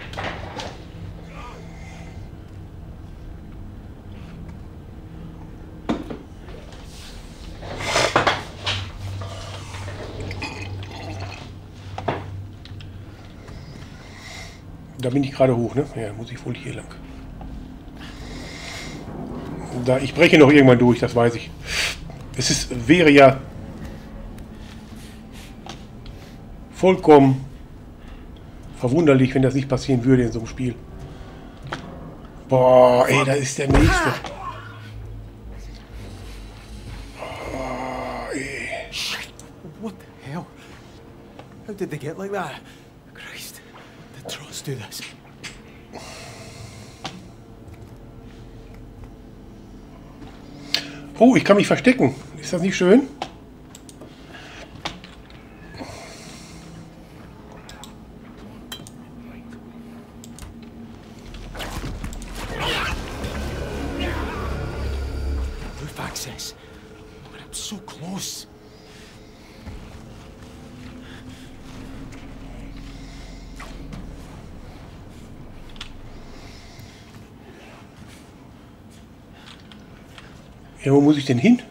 Da bin ich gerade hoch, ne? Ja, muss ich wohl hier lang. Da, ich breche noch irgendwann durch, das weiß ich. Wäre ja vollkommen verwunderlich, wenn das nicht passieren würde in so einem Spiel. Boah, ey, da ist der nächste. Oh, ey. What the hell? How did they get like that? Christ, the trolls do this. Oh, ich kann mich verstecken. Ist das nicht schön? Roof access. But I'm so close. Ja, wo muss ich denn hin?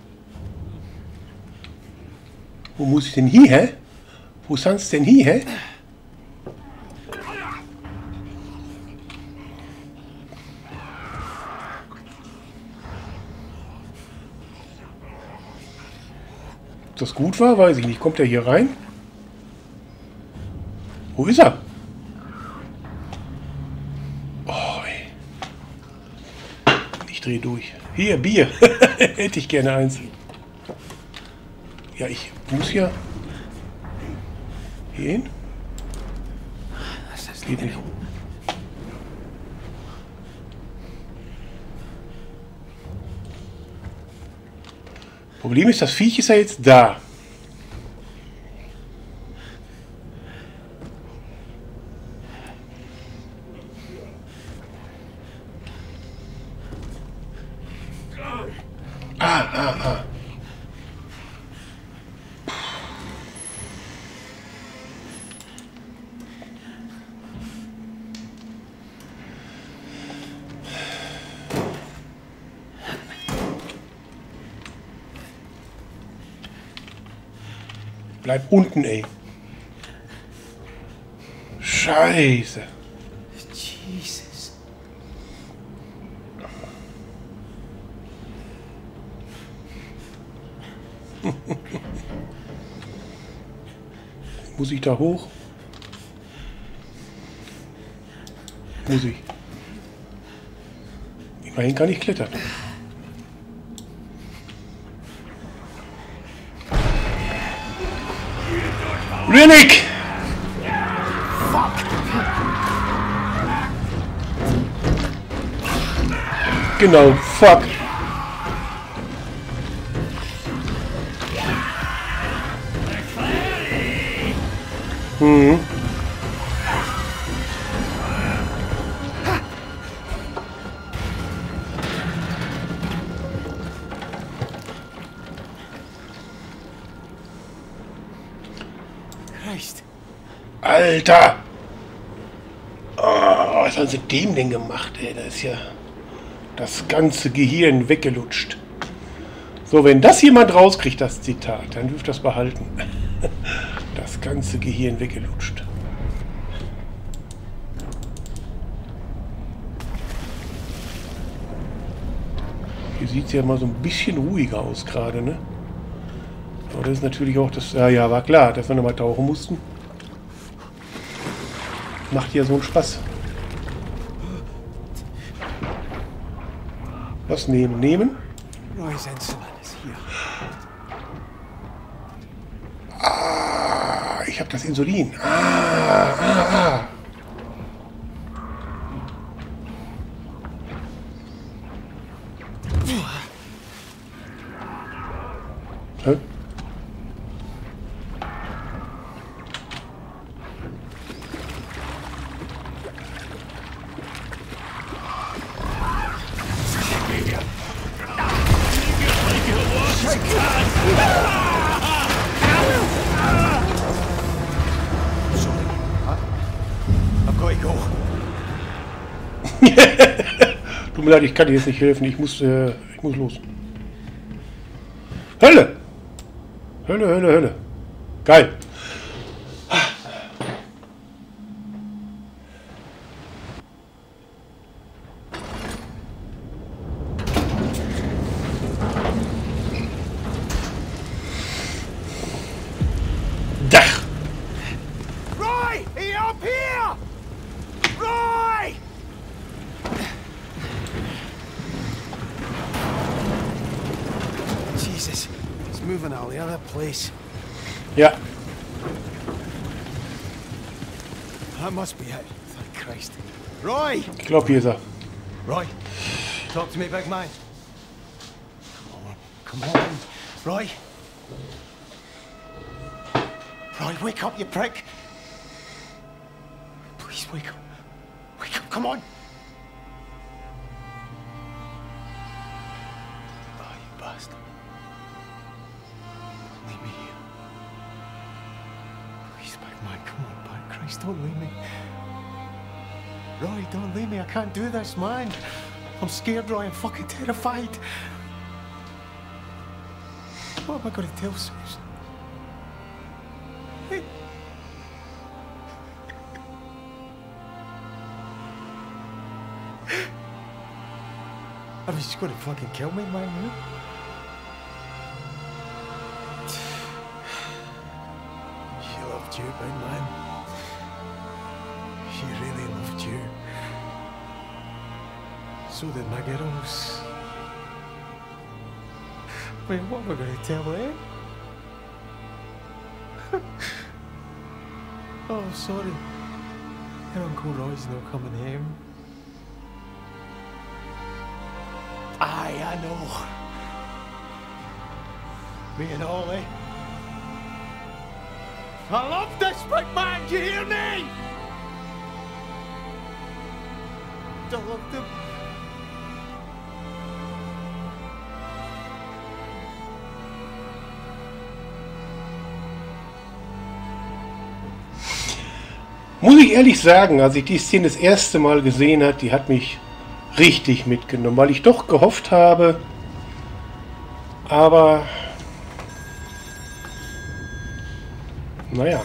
Wo muss ich denn hin, hä? Wo sonst denn hin, hä? Ob das gut war, weiß ich nicht. Kommt er hier rein? Wo ist er? Oh, ey. Ich drehe durch. Hier, Bier. Hätte ich gerne eins. Ja, ich muss hier hin. Das geht nicht. Problem ist, das Viech ist ja jetzt da. Bleib unten, ey. Scheiße. Jesus. Muss ich da hoch? Muss ich. Immerhin kann ich klettern. Rennick! Genau, fuck. Alter! Oh, was haben sie dem denn gemacht, ey? Da ist ja das ganze Gehirn weggelutscht. So, wenn das jemand rauskriegt, das Zitat, dann dürft ihr das behalten. Das ganze Gehirn weggelutscht. Hier sieht es ja mal so ein bisschen ruhiger aus gerade, ne? Aber das ist natürlich auch das... Ja, war klar, dass wir nochmal tauchen mussten. Macht ja so einen Spaß. Was nehmen? Nehmen? Roy's Insulin ist hier. Ah, ich habe das Insulin. Ah. Hä? Tut mir leid, ich kann dir jetzt nicht helfen. Ich muss los. Hölle! Hölle. Geil. Dach. Roy! He up here! Roy! Jesus, he's moving all the other place. Ja. That must be it. Thank Christ. Roy! Ich glaube, hier ist er. Roy, talk to me, big man. Come on. Roy! Roy, wake up, you prick! Please, wake up. Wake up, come on! Oh, you bastard. Don't leave me here. Please, big man, come on, by Christ, don't leave me. Roy, don't leave me, I can't do this, man. I'm scared, Roy, I'm fucking terrified. What am I going to tell Susan? I mean, she's going to fucking kill me, man. loved you, big man. She really loved you. So did my girls. Wait, what am I going to tell them? Oh, sorry. Your Uncle Roy's not coming home. Aye, I know. Me and Ollie. I love this big man, do you hear me? I loved him. Muss ich ehrlich sagen, als ich die Szene das erste Mal gesehen habe, die hat mich richtig mitgenommen, weil ich doch gehofft habe, aber naja.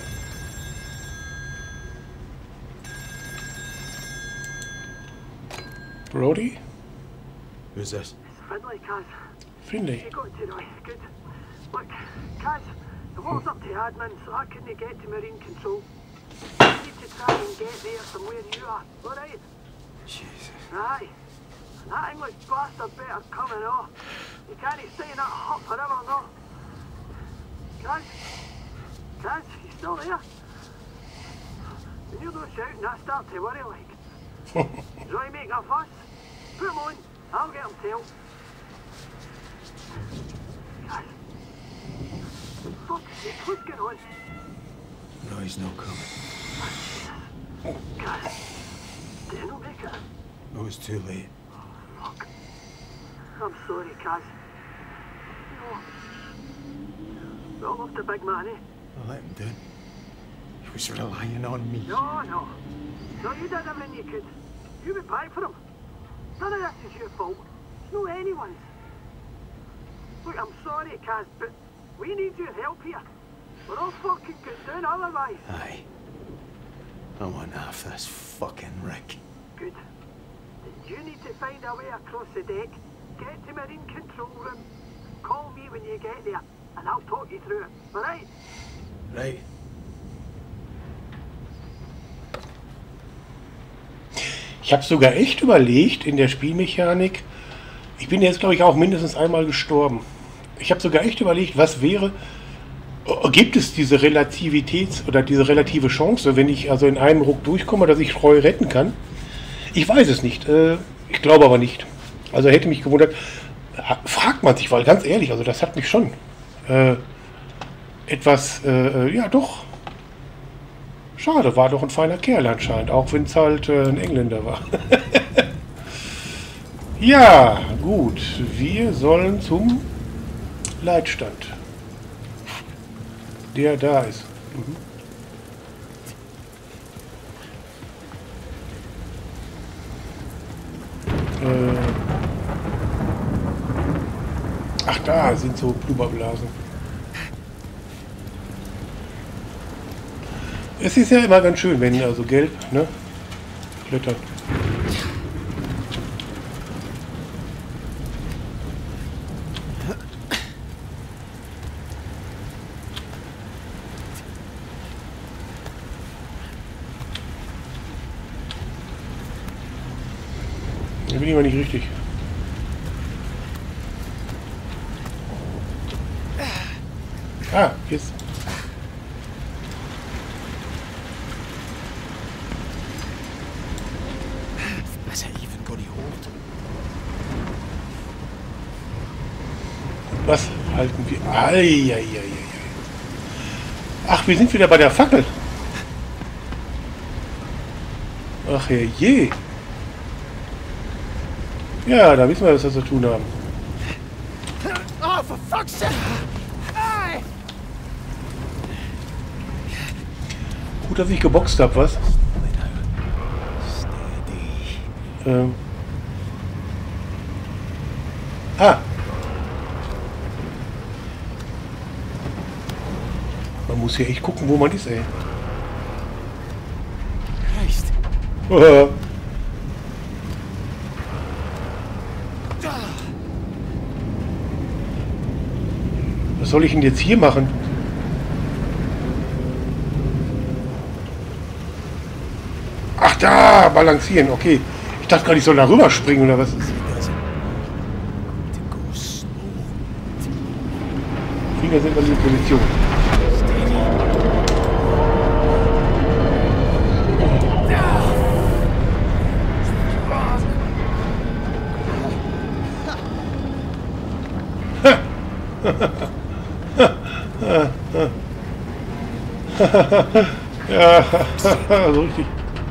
Brody? Who's this? Finlay, Kaz. Finlay. You got to know, good. Look, Kaz, the wall's up to admin, so I couldn't get to Marine Control. You need to try and get there from where you are, alright? Jesus. Aye. That English bastard better come and off. You can't stay in that hut forever, no. Kaz? Kaz, you still there? When you're not shouting, I start to worry like. Is Roy making a fuss? Put him on, I'll get him tailed. Kaz. Fuck's sake, what's going on? No, he's not coming. Kaz. Did you not make it? Oh, it's too late. Fuck. I'm sorry, Kaz. No. I loved the big man, eh? I let him down. He was relying on me. No, no. No, you did everything you could. You went back for him. None of this is your fault. It's not anyone's. Look, I'm sorry, Kaz, but we need your help here. We're all fucking good down otherwise. Aye. I want half this fucking rig. Good. Then you need to find a way across the deck, get to Marine Control Room, call me when you get there, and I'll talk you through it, alright? Right. Ich habe sogar echt überlegt in der Spielmechanik, ich bin jetzt glaube ich auch mindestens einmal gestorben. Ich habe sogar echt überlegt, was wäre, gibt es diese Relativitäts- oder diese relative Chance, wenn ich also in einem Ruck durchkomme, dass ich Roy retten kann? Ich weiß es nicht. Ich glaube aber nicht. Also hätte mich gewundert, fragt man sich, weil ganz ehrlich, also das hat mich schon etwas, ja doch, schade, war doch ein feiner Kerl anscheinend, auch wenn es halt ein Engländer war. Ja, gut, wir sollen zum Leitstand, der da ist. Mhm. Ach, da sind so Blubberblasen. Es ist ja immer ganz schön, wenn also gelb, ne, blättert. Da bin ich mal nicht richtig. Ah, jetzt. Is it even going to hold? Was halten wir? Eieieiei. Ach, wir sind wieder bei der Fackel. Ach je. Ja, da wissen wir, was wir zu tun haben. Oh, for fuck's sake! Aye! Gut, dass ich geboxt habe, was? Steady. Man muss hier echt gucken, wo man ist, ey. Christ. Was soll ich denn jetzt hier machen? da, balancieren, okay. Ich dachte gerade, ich soll da rüber springen oder was ist. Finger sind mal in Position. Ja, so richtig.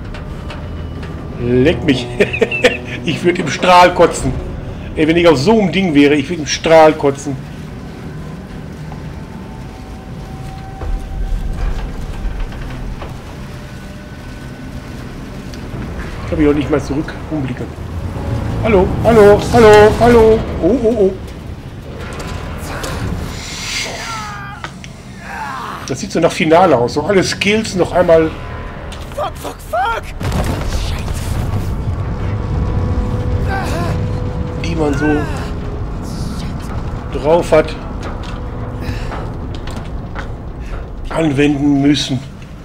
Leck mich. Ich würde im Strahl kotzen. Ey, wenn ich auf so einem Ding wäre, ich würde im Strahl kotzen. Ich kann mich auch nicht mal zurück umblicken. Hallo, hallo, hallo, hallo. Oh, oh, oh. Das sieht so nach Finale aus. So alle Skills noch einmal. Fuck, fuck, fuck! Die man so drauf hat. Anwenden müssen.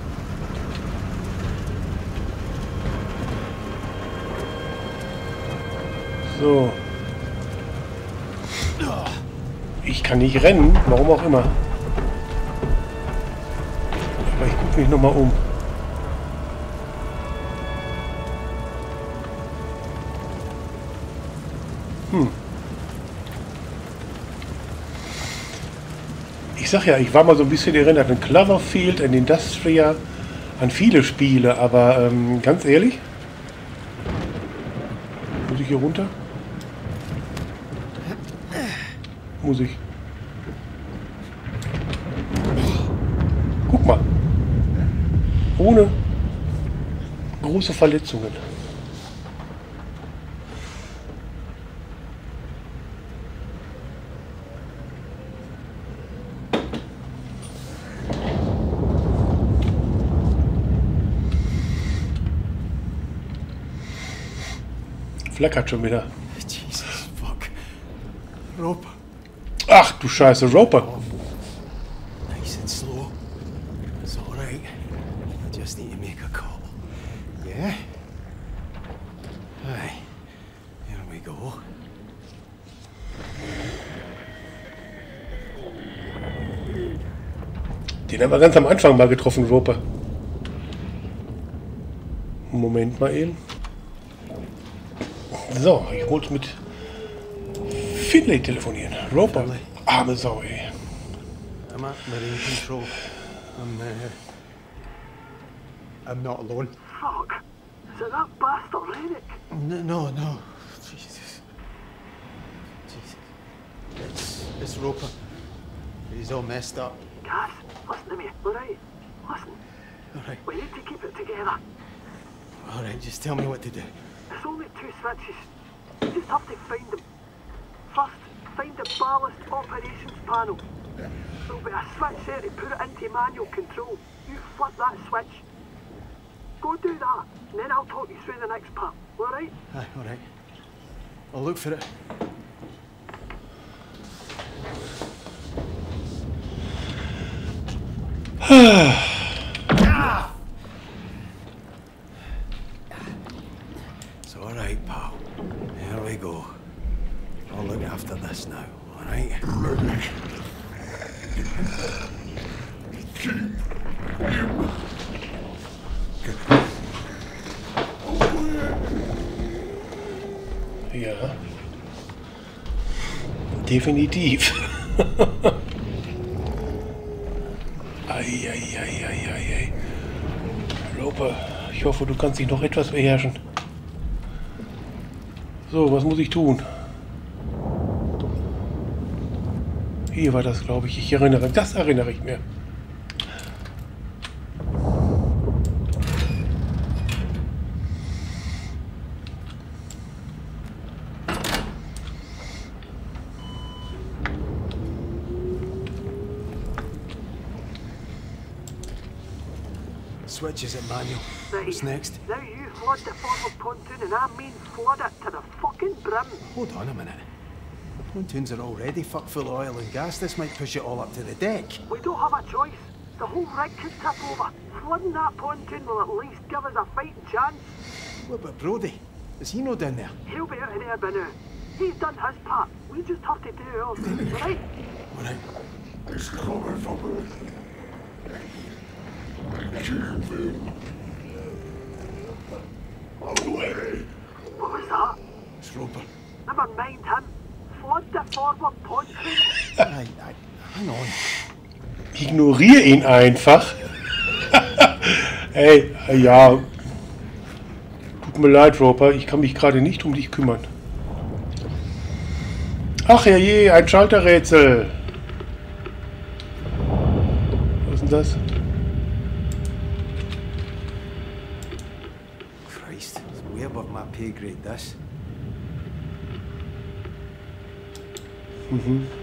So. Ich kann nicht rennen, warum auch immer. Aber ich gucke mich nochmal um. Ich sag ja, ich war mal so ein bisschen erinnert an Cloverfield, an Industria, an viele Spiele, aber ganz ehrlich, muss ich hier runter? Muss ich. Guck mal. Ohne große Verletzungen. Flackert schon wieder. Jesus, fuck. Rope. Ach du Scheiße, Roper. Nice and slow. It's all right. I just need to make a call. Yeah? Aye. Here we go. Den haben wir ganz am Anfang mal getroffen, Roper. Moment mal eben. So, ich wollte mit Finlay telefonieren. Roper. Finlay. Arme Sau, ey. I'm at Marine Control. I'm not alone. Fuck. Is it that bastard Rennick? No. Jesus. It's Roper. He's all messed up. Cass, listen to me, alright? Listen, Alright, we need to keep it together. alright, just tell me what to do. There's only 2 switches. You just have to find them. First, find the ballast operations panel. There'll be a switch there to put it into manual control. You flip that switch. Go do that, and then I'll talk you through the next part, alright? Aye, alright. I'll look for it. It's alright, pal. Here we go. I'll look after this now, alright? Ja. Definitiv. Ei. Roper, ich hoffe, du kannst dich noch etwas beherrschen. So, was muss ich tun? Hier war das, glaube ich. Das erinnere ich mir. Switch is at manual. Right. What's next? Now you flood the forward pontoon, and I mean flood it to the fucking brim. Hold on a minute. The pontoons are already fuck full of oil and gas. This might push it all up to the deck. We don't have a choice. The whole rig could tip over. Flooding that pontoon will at least give us a fighting chance. What about Brody? Is he no down there? He'll be out of there by now. He's done his part. We just have to do ours, right? All right. What was that? It's Roper. Never mind him. Flood the forward pontoon. Hang on. Ignoriere ihn einfach. Ey, ja. Tut mir leid, Roper. Ich kann mich gerade nicht um dich kümmern. Ach ja je, ein Schalterrätsel. Was ist denn das? Christ, it's way above my pay grade, this. Mhm.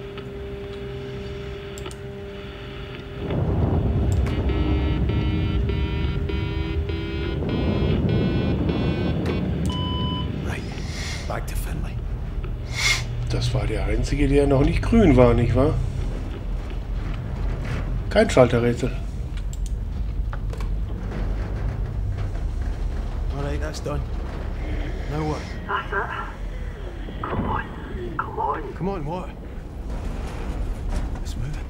Right, back to Finlay. Das war der einzige, der noch nicht grün war, nicht wahr? Kein Schalterrätsel. All right, that's done. Now what? That's it. Come on. Come on. Come on, what? It's moving.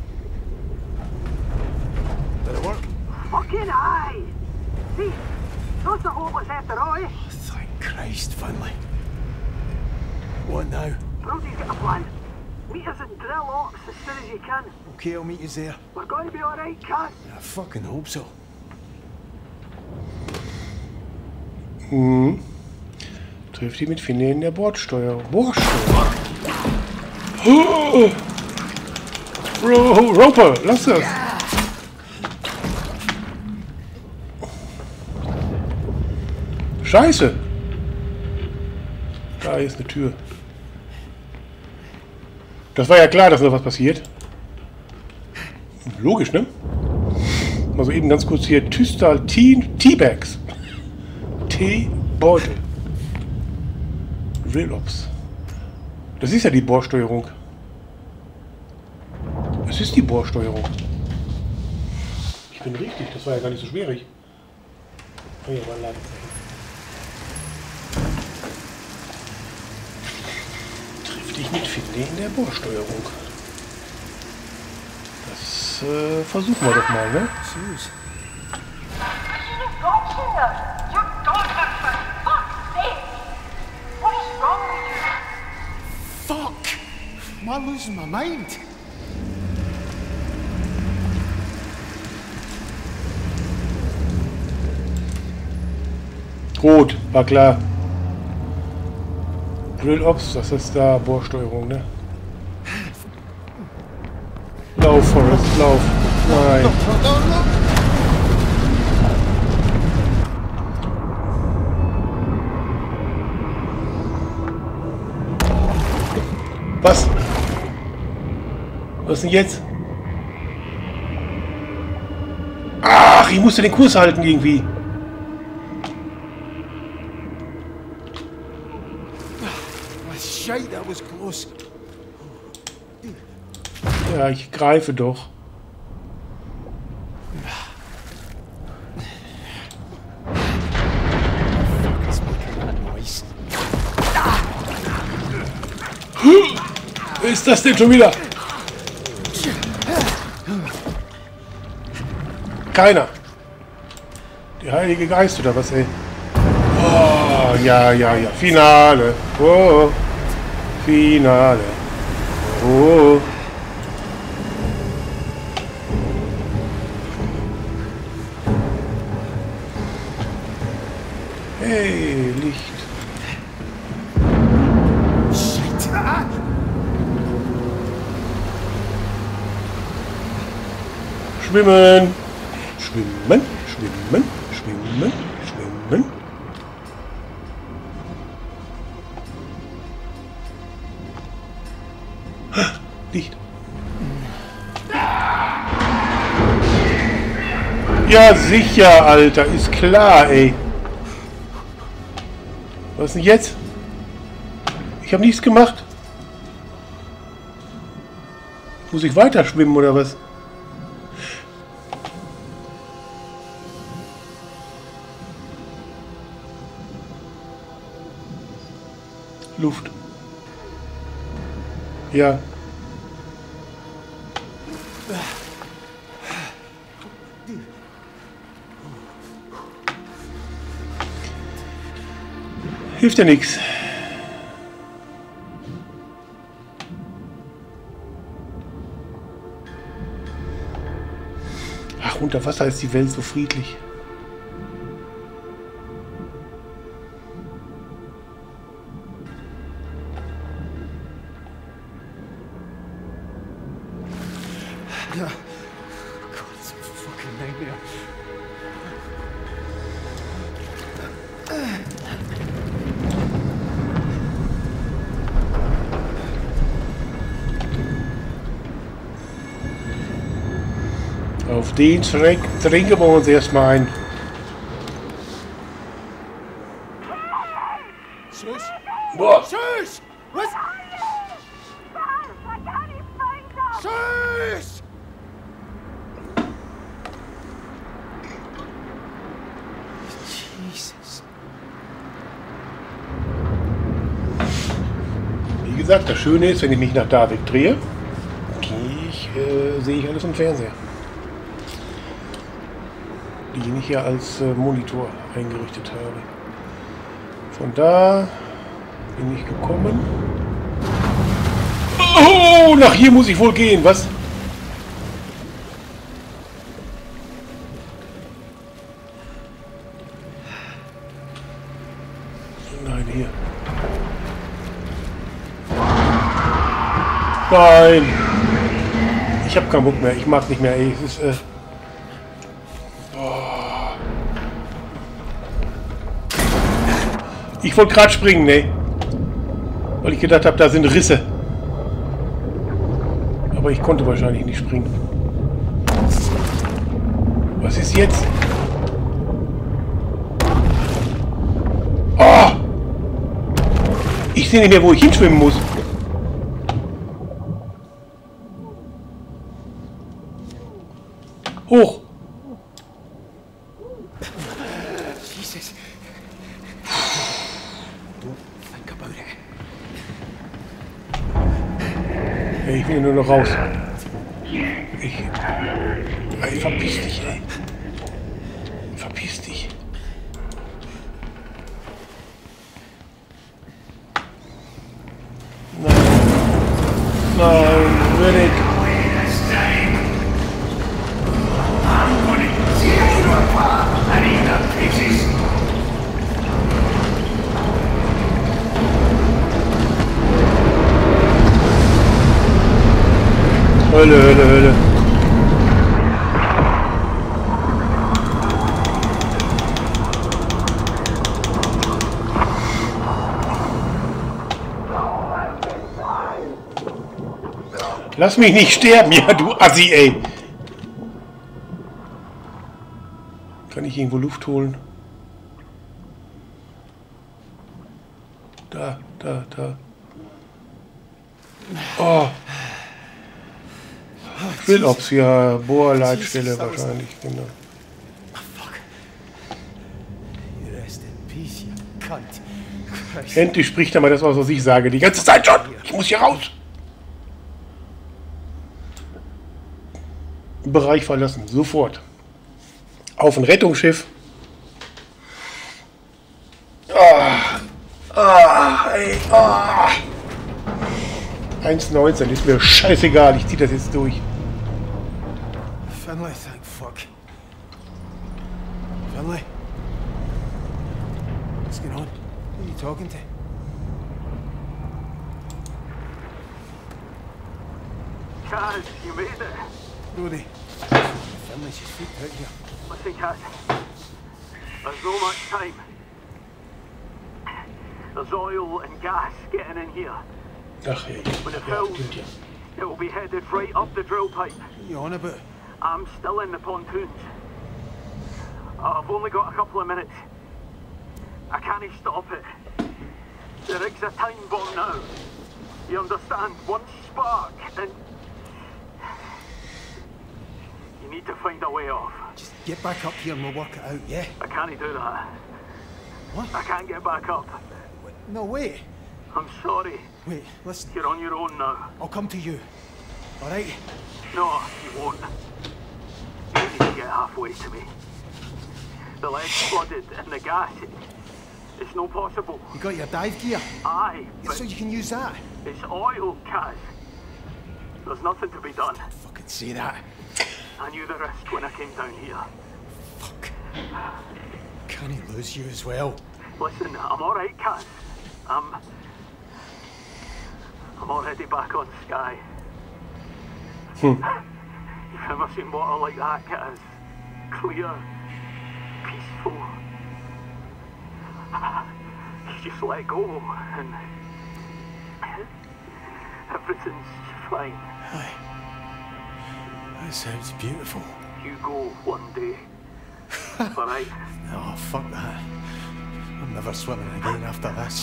Did it work? Fucking aye. See, that's the hopeless after all, eh? Oh, thank Christ, Finlay. What now? Brody's got a plan. Meet us in drill ops as soon as you can. Okay, I'll meet you there. We're going to be alright, Cass. I fucking hope so. Mhm. Trifft die mit Finlay in der Bordsteuerung. Bordsteuerung. Oh. Roper, lass das. Scheiße. Da ist eine Tür. Das war ja klar, dass noch was passiert. Logisch, ne? Also eben ganz kurz hier. Tystal Teabags. Teebeutel. Relops. Das ist ja die Bohrsteuerung. Es ist die Bohrsteuerung. Ich bin richtig, das war ja gar nicht so schwierig. Oh ja, war ein Ladezeichen. Triff dich mit Finlay in der Bohrsteuerung. Das versuchen wir doch mal, ne? Jeez. Fuck! Am I losing my mind? Gut, war klar. Drill Ops, das ist da Bohrsteuerung, ne? Lauf, Forrest, lauf. Nein. Was? Was denn jetzt? Ach, ich musste den Kurs halten irgendwie. Shite, that was close. Ja, ich greife doch. Fuck is making that noise? Wer ist das denn schon wieder? Keiner. Der Heilige Geist oder was, ey? Oh, ja, ja, ja. Finale. Oh. Finale. Oh. Hey, Licht. Shit! Schwimmen. Schwimmen, schwimmen, schwimmen, schwimmen. Licht. Ja, sicher, Alter. Ist klar, ey. Was denn jetzt? Ich habe nichts gemacht. Muss ich weiter schwimmen oder was? Luft. Ja. Hilft ja nichts. Ach, unter Wasser ist die Welt so friedlich. God, it's a fucking nightmare. Auf den Schreck trinken wir uns erstmal ein. Sus! Boah. Sus! Was? Sus! Jesus. Wie gesagt, das Schöne ist, wenn ich mich nach da wegdrehe, sehe ich alles im Fernseher. Den ich ja als Monitor eingerichtet habe. Von da bin ich gekommen. Oh, nach hier muss ich wohl gehen, was? Nein, hier. Nein! Ich habe keinen Bock mehr, ich mag nicht mehr, ey. Es ist, Ich wollte gerade springen, ne? Weil ich gedacht habe, da sind Risse. Aber ich konnte wahrscheinlich nicht springen. Was ist jetzt? Oh! Ich sehe nicht mehr, wo ich hinschwimmen muss. Hoch! Jesus. Don't think about it. Ey, ich will nur noch raus. Ey, verpiss dich, ey. Verpiss dich. Nein. Nein, Riddick. Hölle, Hölle, Hölle. Lass mich nicht sterben, ja, du Assi, ey. Kann ich irgendwo Luft holen? Da. Oh. Quillops, ja, Bohrleitstelle wahrscheinlich, genau. Fuck. You rest in peace, you cunt. Christ. Endlich spricht er mal das, was ich sage. Die ganze Zeit schon. Ich muss hier raus. Bereich verlassen. Sofort. Auf ein Rettungsschiff. Ey. 1,19 ist mir scheißegal. Ich zieh das jetzt durch. Finlay, thank fuck. Finlay? What's going on? Who are you talking to? Kaz, you made it. Brody. Finlay's just freaked out here. Listen, Kaz. There's no much time. There's oil and gas getting in here. Ach, ey. When it Ja, fills, stimmt ja. it will be headed right up the drill pipe. What are you on about? I'm still in the pontoons. I've only got a couple of minutes. I can't stop it. The rig's a time bomb now. You understand? One spark and... You need to find a way off. Just get back up here and we'll work it out, yeah? I can't do that. What? I can't get back up. No way. I'm sorry. Wait, listen. You're on your own now. I'll come to you. All right? No, you won't. You need to get halfway to me. The leg's flooded and the gas, it's no possible. You got your dive gear? Aye, but So you can use that? it's oil, Kaz. There's nothing to be done. Fucking say that. I knew the risk when I came down here. Fuck. Can he lose you as well? Listen, I'm alright, Kaz. I'm already back on Skye. You've never seen water like that, Kaz. Clear. Peaceful. You just let go and everything's fine. Aye. That sounds beautiful. You go one day. Alright? Oh, fuck that. I'm never swimming again after this.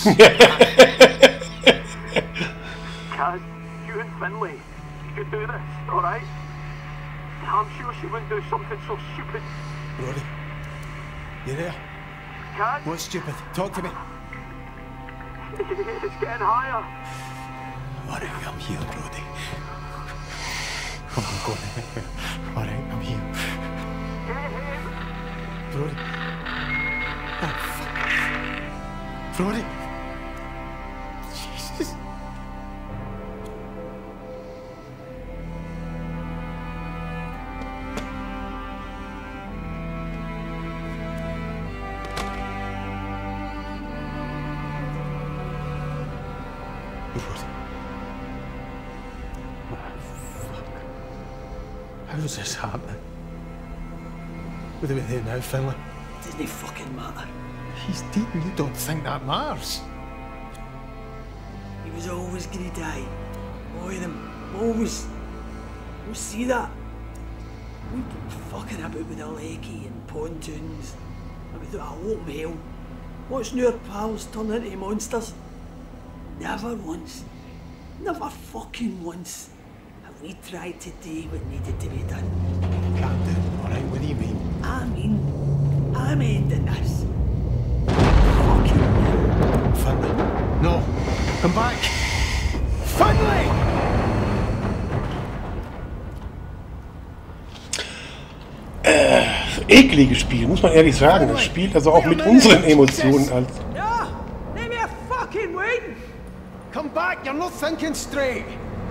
Kaz, you and Finlay, you could do this, alright? I'm sure she wouldn't do something so stupid. Brody, you there? Kaz, What's stupid? Talk to me. it's getting higher. Alright, I'm here, Brody. I'm going. Alright, I'm here. Brody. Oh, fuck. Brody. Jesus. How's this happening? What are we there now, Finlay? Doesn't fucking matter. He's dead and you don't think that matters? He was always gonna die. All of them. Always. You see that? We've been fucking about with a leggy and pontoons. And without a open hell. Watching our pals turn into monsters. Never once. Never fucking once. We tried to do what needed to be done. Calm down, alright? What do you mean? I'm ending this. Fucking hell. Finlay. No. Come back. Finlay! Ekliges Spiel, muss man ehrlich sagen. Das spielt also auch mit unseren Emotionen als. Ja, leave me a fucking waiting. Come back, you're not thinking straight.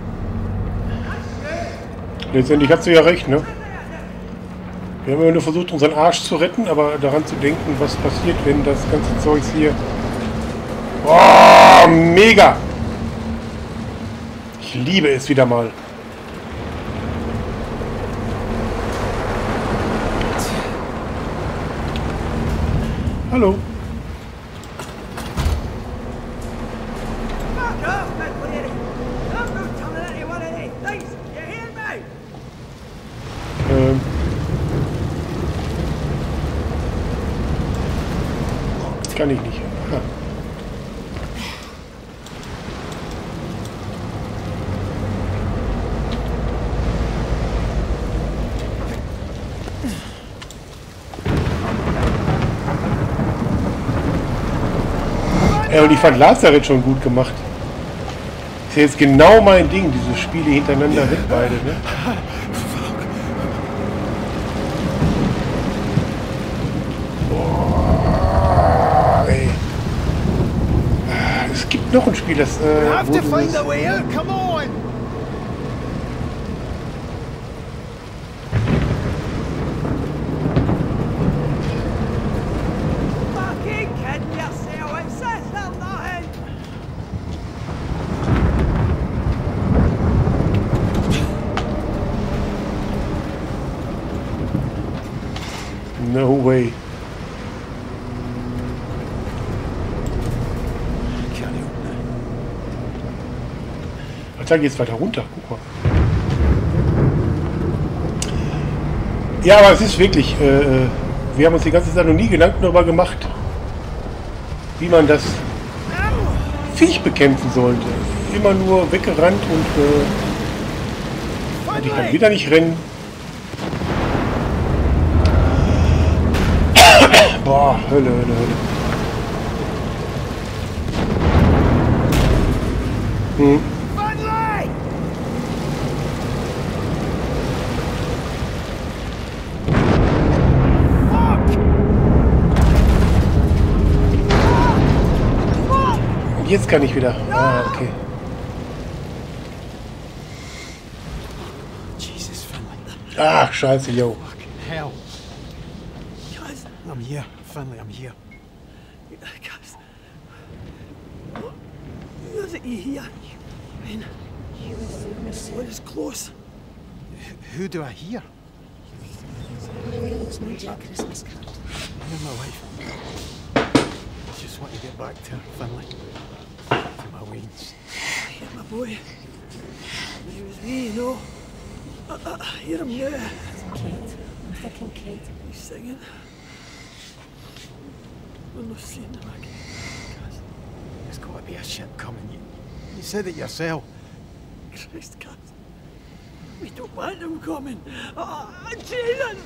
Letztendlich hat sie ja recht, ne? Wir haben ja nur versucht, unseren Arsch zu retten, aber daran zu denken, was passiert, wenn das ganze Zeugs hier... Oh, mega! Ich liebe es wieder mal. Hallo. Fuck off, McLeary. I'm not turning into one of these things. You hear me? Kann ich nicht. Ha. Ja, und ich fand Lazareth schon gut gemacht. Ist ja jetzt genau mein Ding, diese Spiele hintereinander weg beide, ne? Boah, ey. Es gibt noch ein Spiel, das have to find a way out, come on! Fucking kidding yourself. It's this or nothing. No way. Ach, da geht's weiter runter. Guck mal. Ja, aber es ist wirklich, wir haben uns die ganze Zeit noch nie Gedanken darüber gemacht, wie man das Viech bekämpfen sollte. Immer nur weggerannt und ich kann wieder nicht rennen. Boah, Hölle, Hölle, Hölle. Hm. Finlay! Jetzt kann ich wieder. Ah, okay. Jesus, Finlay. Ach, scheiße, yo. Fucking hell. Guys, I'm here. Finlay, I'm here. Guys. Is it you here? Man, what is close? Who do I hear? It's my Jack Christmas card. You're my wife. I just want to get back to her, Finlay. To my wings. Here, my boy. It was me, you know. Hear him now. Kate. I'm thinking Kate. He's singing. We're not seeing him again. Guys, there's got to be a ship coming. You said it yourself. Christ, guys. We don't want him coming. Jesus!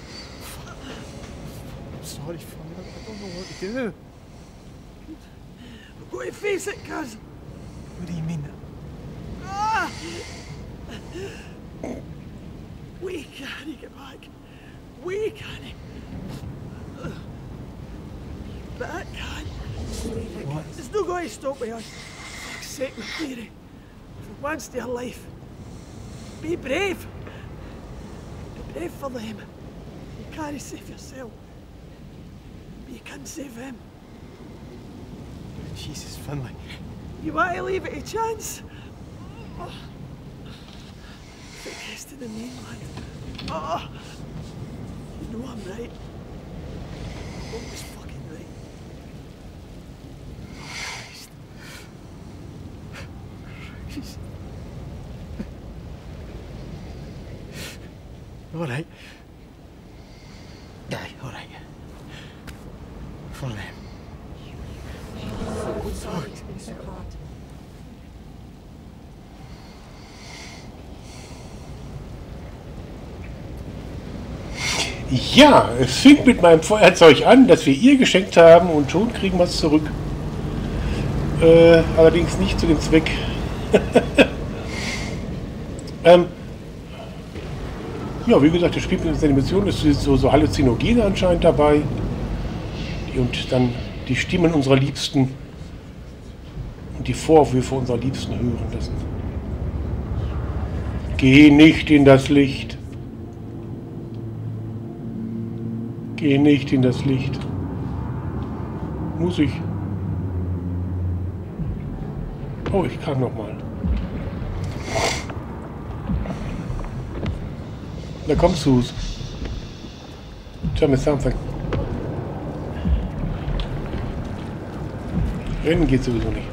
I'm sorry, Finlay. I don't know what to do. We've got to face it, cuz. What do you mean? We can't get back. We can't. But I can. What? It's not going to stop with us. For fuck's sake, McCleary. For once in your life, be brave. Be brave for them. You can't save yourself. But you can save them. Jesus, Finlay. You want to leave it a chance? The guest in the mainland. You know I'm right. I'm always fucking right. Christ. Jesus. All right. Aye, all right. For them. Ja, es fing mit meinem Feuerzeug an, das wir ihr geschenkt haben und schon kriegen wir es zurück. Allerdings nicht zu dem Zweck. Ja, wie gesagt, das Spiel mit der Animation ist so Halluzinogene anscheinend dabei. Und dann die Stimmen unserer Liebsten und die Vorwürfe unserer Liebsten hören lassen. Geh nicht in das Licht. Geh nicht in das Licht. Muss ich? Oh, ich kann noch mal. Da kommt Sus. Tell me something. Rennen geht sowieso nicht.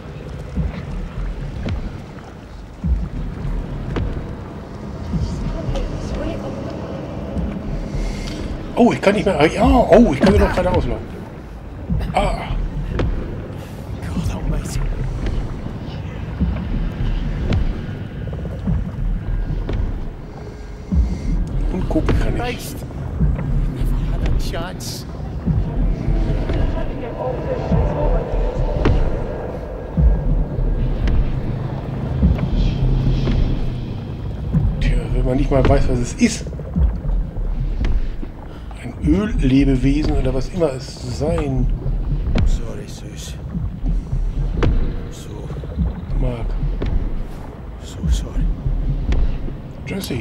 Oh, ich kann nicht mehr. Ja, oh, ich kann mir noch gerade auslaufen. Ah. God almighty. Und gucken kann ich. Christ. Never had a chance. Tja, wenn man nicht mal weiß, was es ist. Ein Öllebewesen oder was immer es sein Sorry, Sus. So mag. sorry. Jesse.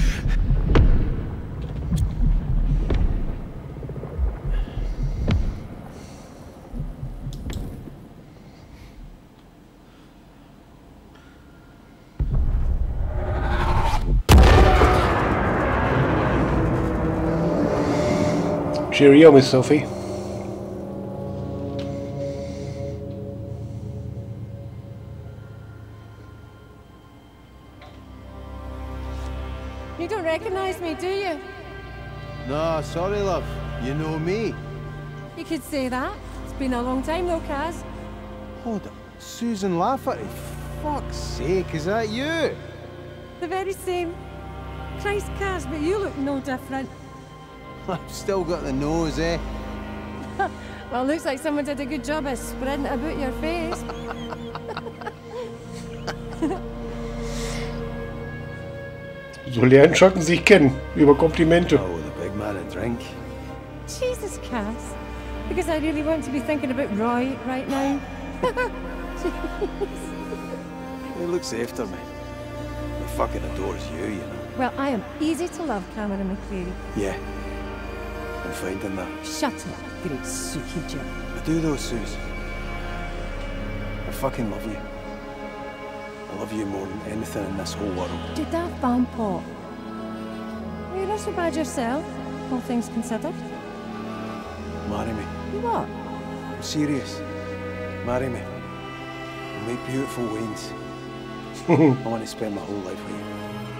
Cheerio, Miss Sophie. You don't recognize me, do you? No, sorry, love. You know me. You could say that. It's been a long time though, Kaz. Hold up. Susan Lafferty. Fuck's sake, is that you? The very same. Christ, Kaz, but you look no different. I've still got the nose, eh? Well, looks like someone did a good job of spreading it about your face. So lernen Schotten sich kennen. Über Komplimente. Oh, the big man a drink. Jesus, Cass. Because I really want to be thinking about Roy right now. He looks after me. He fucking adores you, you know. Well, I am easy to love, Cameron McCreary. Yeah. I'm finding that. Shut up, great Suki Jim. I do though, Suze. I fucking love you. I love you more than anything in this whole world. Did that band pop? Well, you're not so bad yourself, all things considered. Marry me. What? I'm serious. Marry me. We'll make beautiful wains. I want to spend my whole life with you.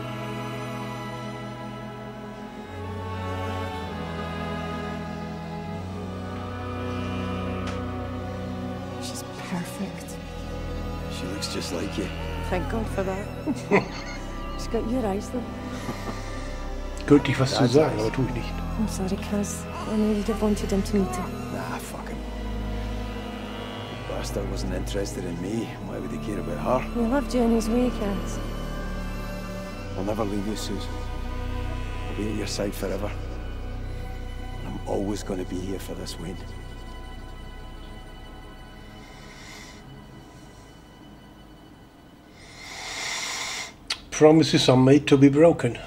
She's perfect. She looks just like you. Thank God for that. She's got your eyes, though. Könnte ich was zu sagen, aber tue ich nicht. I'm sorry, Cass. I know you'd have wanted him to meet her. Nah, fuck him. Bastard wasn't interested in me. Why would he care about her? You loved you in his way, Cass. I'll never leave you, Suze. I'll be at your side forever. I'm always going to be here for this Wayne. Promises are made to be broken.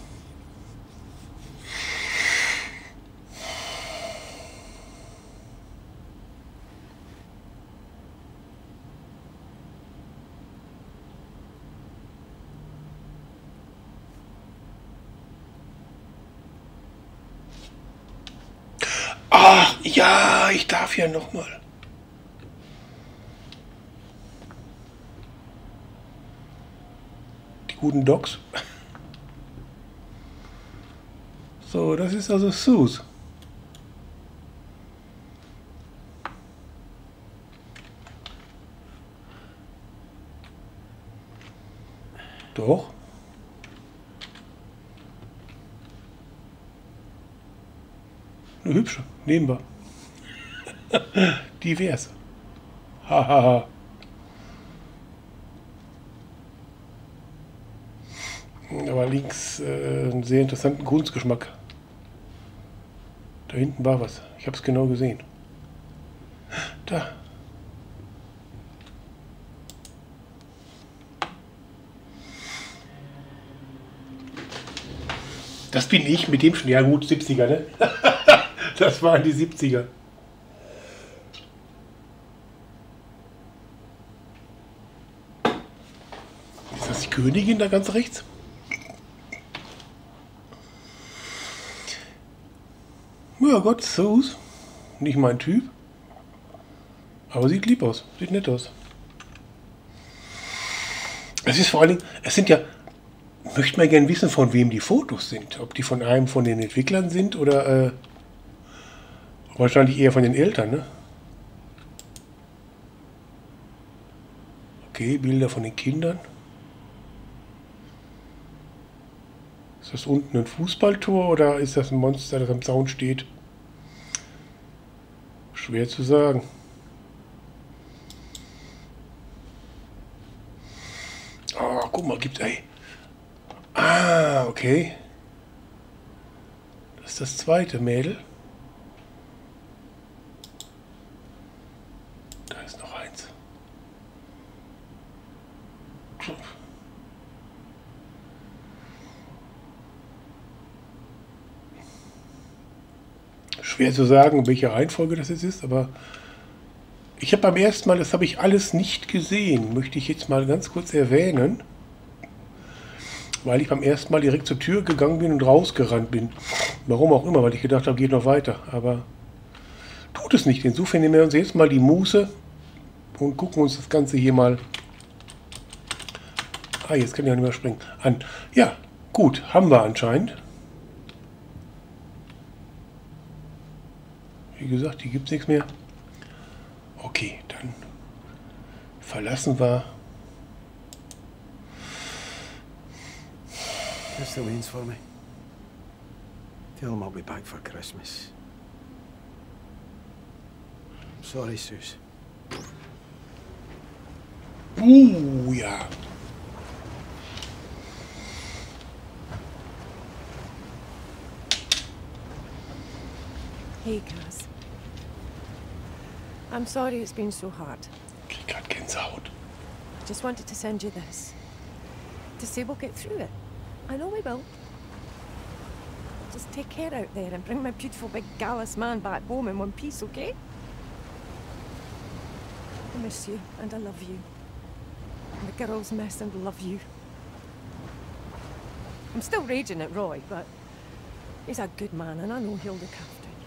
Ach, ja, ich darf ja noch mal. Die guten Docs. So, das ist also Suze. Doch. Eine hübsche, nehmen wir. Divers. Hahaha. Aber links einen sehr interessanten Kunstgeschmack. Da hinten war was. Ich habe es genau gesehen. Da. Das bin ich mit dem schon. Ja gut, 70er, ne? Das waren die 70er. Ist das die Königin da ganz rechts? Ja Gott, Suze. Nicht mein Typ. Aber sieht lieb aus. Sieht nett aus. Es ist vor allen Dingen, es sind ja, möchte man gerne wissen, von wem die Fotos sind. Ob die von einem von den Entwicklern sind oder wahrscheinlich eher von den Eltern, ne? Okay, Bilder von den Kindern. Ist das unten ein Fußballtor oder ist das ein Monster, das am Zaun steht? Schwer zu sagen. Oh, guck mal, gibt's, ey. Ah, okay. Das ist das zweite Mädel. Da ist noch eins. Schwer zu sagen, welche Reihenfolge das jetzt ist, aber ich habe beim ersten Mal, das habe ich alles nicht gesehen, möchte ich jetzt mal ganz kurz erwähnen, weil ich beim ersten Mal direkt zur Tür gegangen bin und rausgerannt bin. Warum auch immer, weil ich gedacht habe, geht noch weiter, aber tut es nicht. Insofern nehmen wir uns jetzt mal die Muße und gucken uns das Ganze hier mal, jetzt kann ich ja nicht mehr springen, an. Ja, gut, haben wir anscheinend. Wie gesagt, hier gibt es nichts mehr. Okay, dann verlassen wir. Kiss the Waynes for me. Tell them I'll be back for Christmas. I'm sorry, Suze. Ja. Hey, Gaz. I'm sorry it's been so hard. Ich krieg grad Gänsehaut. I just wanted to send you this. To say we'll get through it. I know we will. Just take care out there and bring my beautiful big Gallus man back home in one piece, okay? I miss you and I love you. And the girls miss and love you. I'm still raging at Roy, but he's a good man and I know he'll look after you.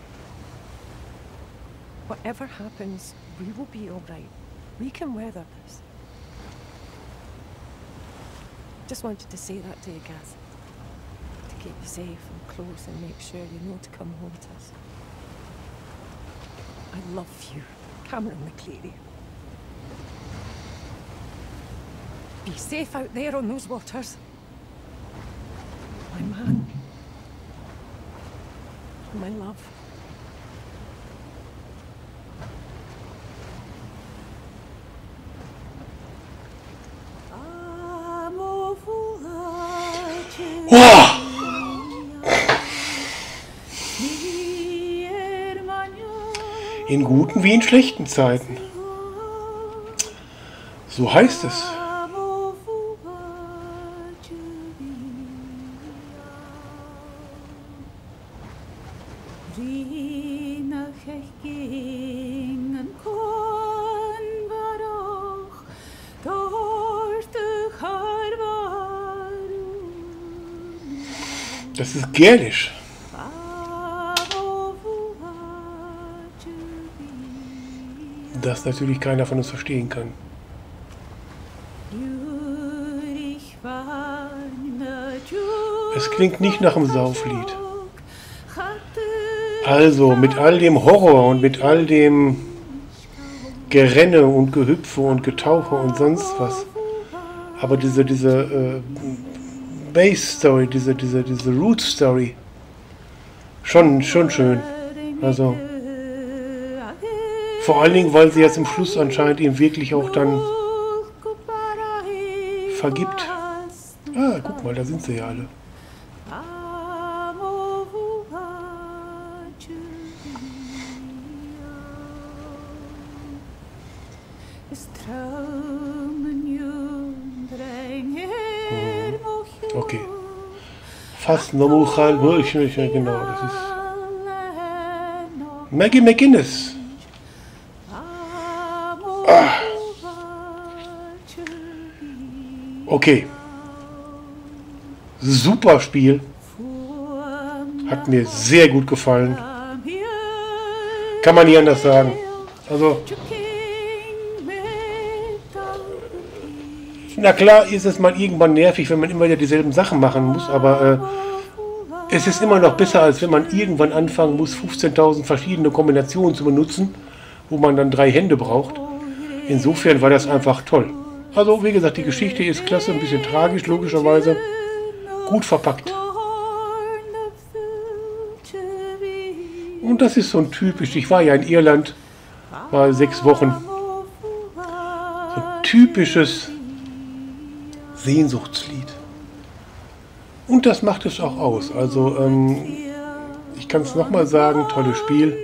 Whatever happens, we will be all right. We can weather this. Just wanted to say that to you, Gaz. To keep you safe and close and make sure you know to come home to us. I love you, Cameron McCleary. Be safe out there on those waters. My man. My love. Oh! In guten wie in schlechten Zeiten. So heißt es. Das ist gälisch. Das natürlich keiner von uns verstehen kann. Es klingt nicht nach einem Sauflied. Also mit all dem Horror und mit all dem Gerenne und Gehüpfe und Getauche und sonst was. Aber diese Base-Story, diese Root-Story, schon schön. Also vor allen Dingen, weil sie jetzt im Schluss anscheinend ihm wirklich auch dann vergibt. Ah, guck mal, da sind sie ja alle. Okay. Fast normal, genau, das ist Maggie McGuinness. Ah. Okay. Super Spiel. Hat mir sehr gut gefallen. Kann man nicht anders sagen. Also, na klar ist es mal irgendwann nervig, wenn man immer wieder dieselben Sachen machen muss, aber es ist immer noch besser, als wenn man irgendwann anfangen muss, 15.000 verschiedene Kombinationen zu benutzen, wo man dann 3 Hände braucht. Insofern war das einfach toll. Also, wie gesagt, die Geschichte ist klasse, ein bisschen tragisch, logischerweise. Gut verpackt. Und das ist so ein typisch, ich war ja in Irland, mal 6 Wochen. So ein typisches Sehnsuchtslied. Und das macht es auch aus. Also, ich kann es nochmal sagen, tolles Spiel.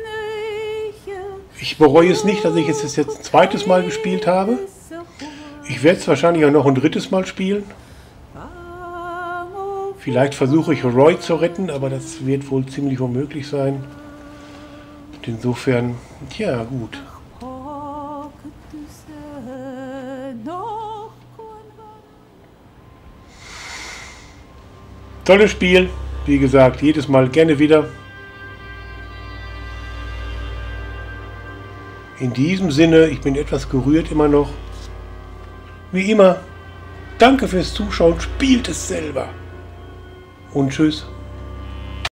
Ich bereue es nicht, dass ich es jetzt ein zweites Mal gespielt habe. Ich werde es wahrscheinlich auch noch ein drittes Mal spielen. Vielleicht versuche ich Roy zu retten, aber das wird wohl ziemlich unmöglich sein. Und insofern, ja gut. Tolles Spiel, wie gesagt, jedes Mal gerne wieder. In diesem Sinne, ich bin etwas gerührt immer noch. Wie immer, danke fürs Zuschauen, spielt es selber. Und tschüss.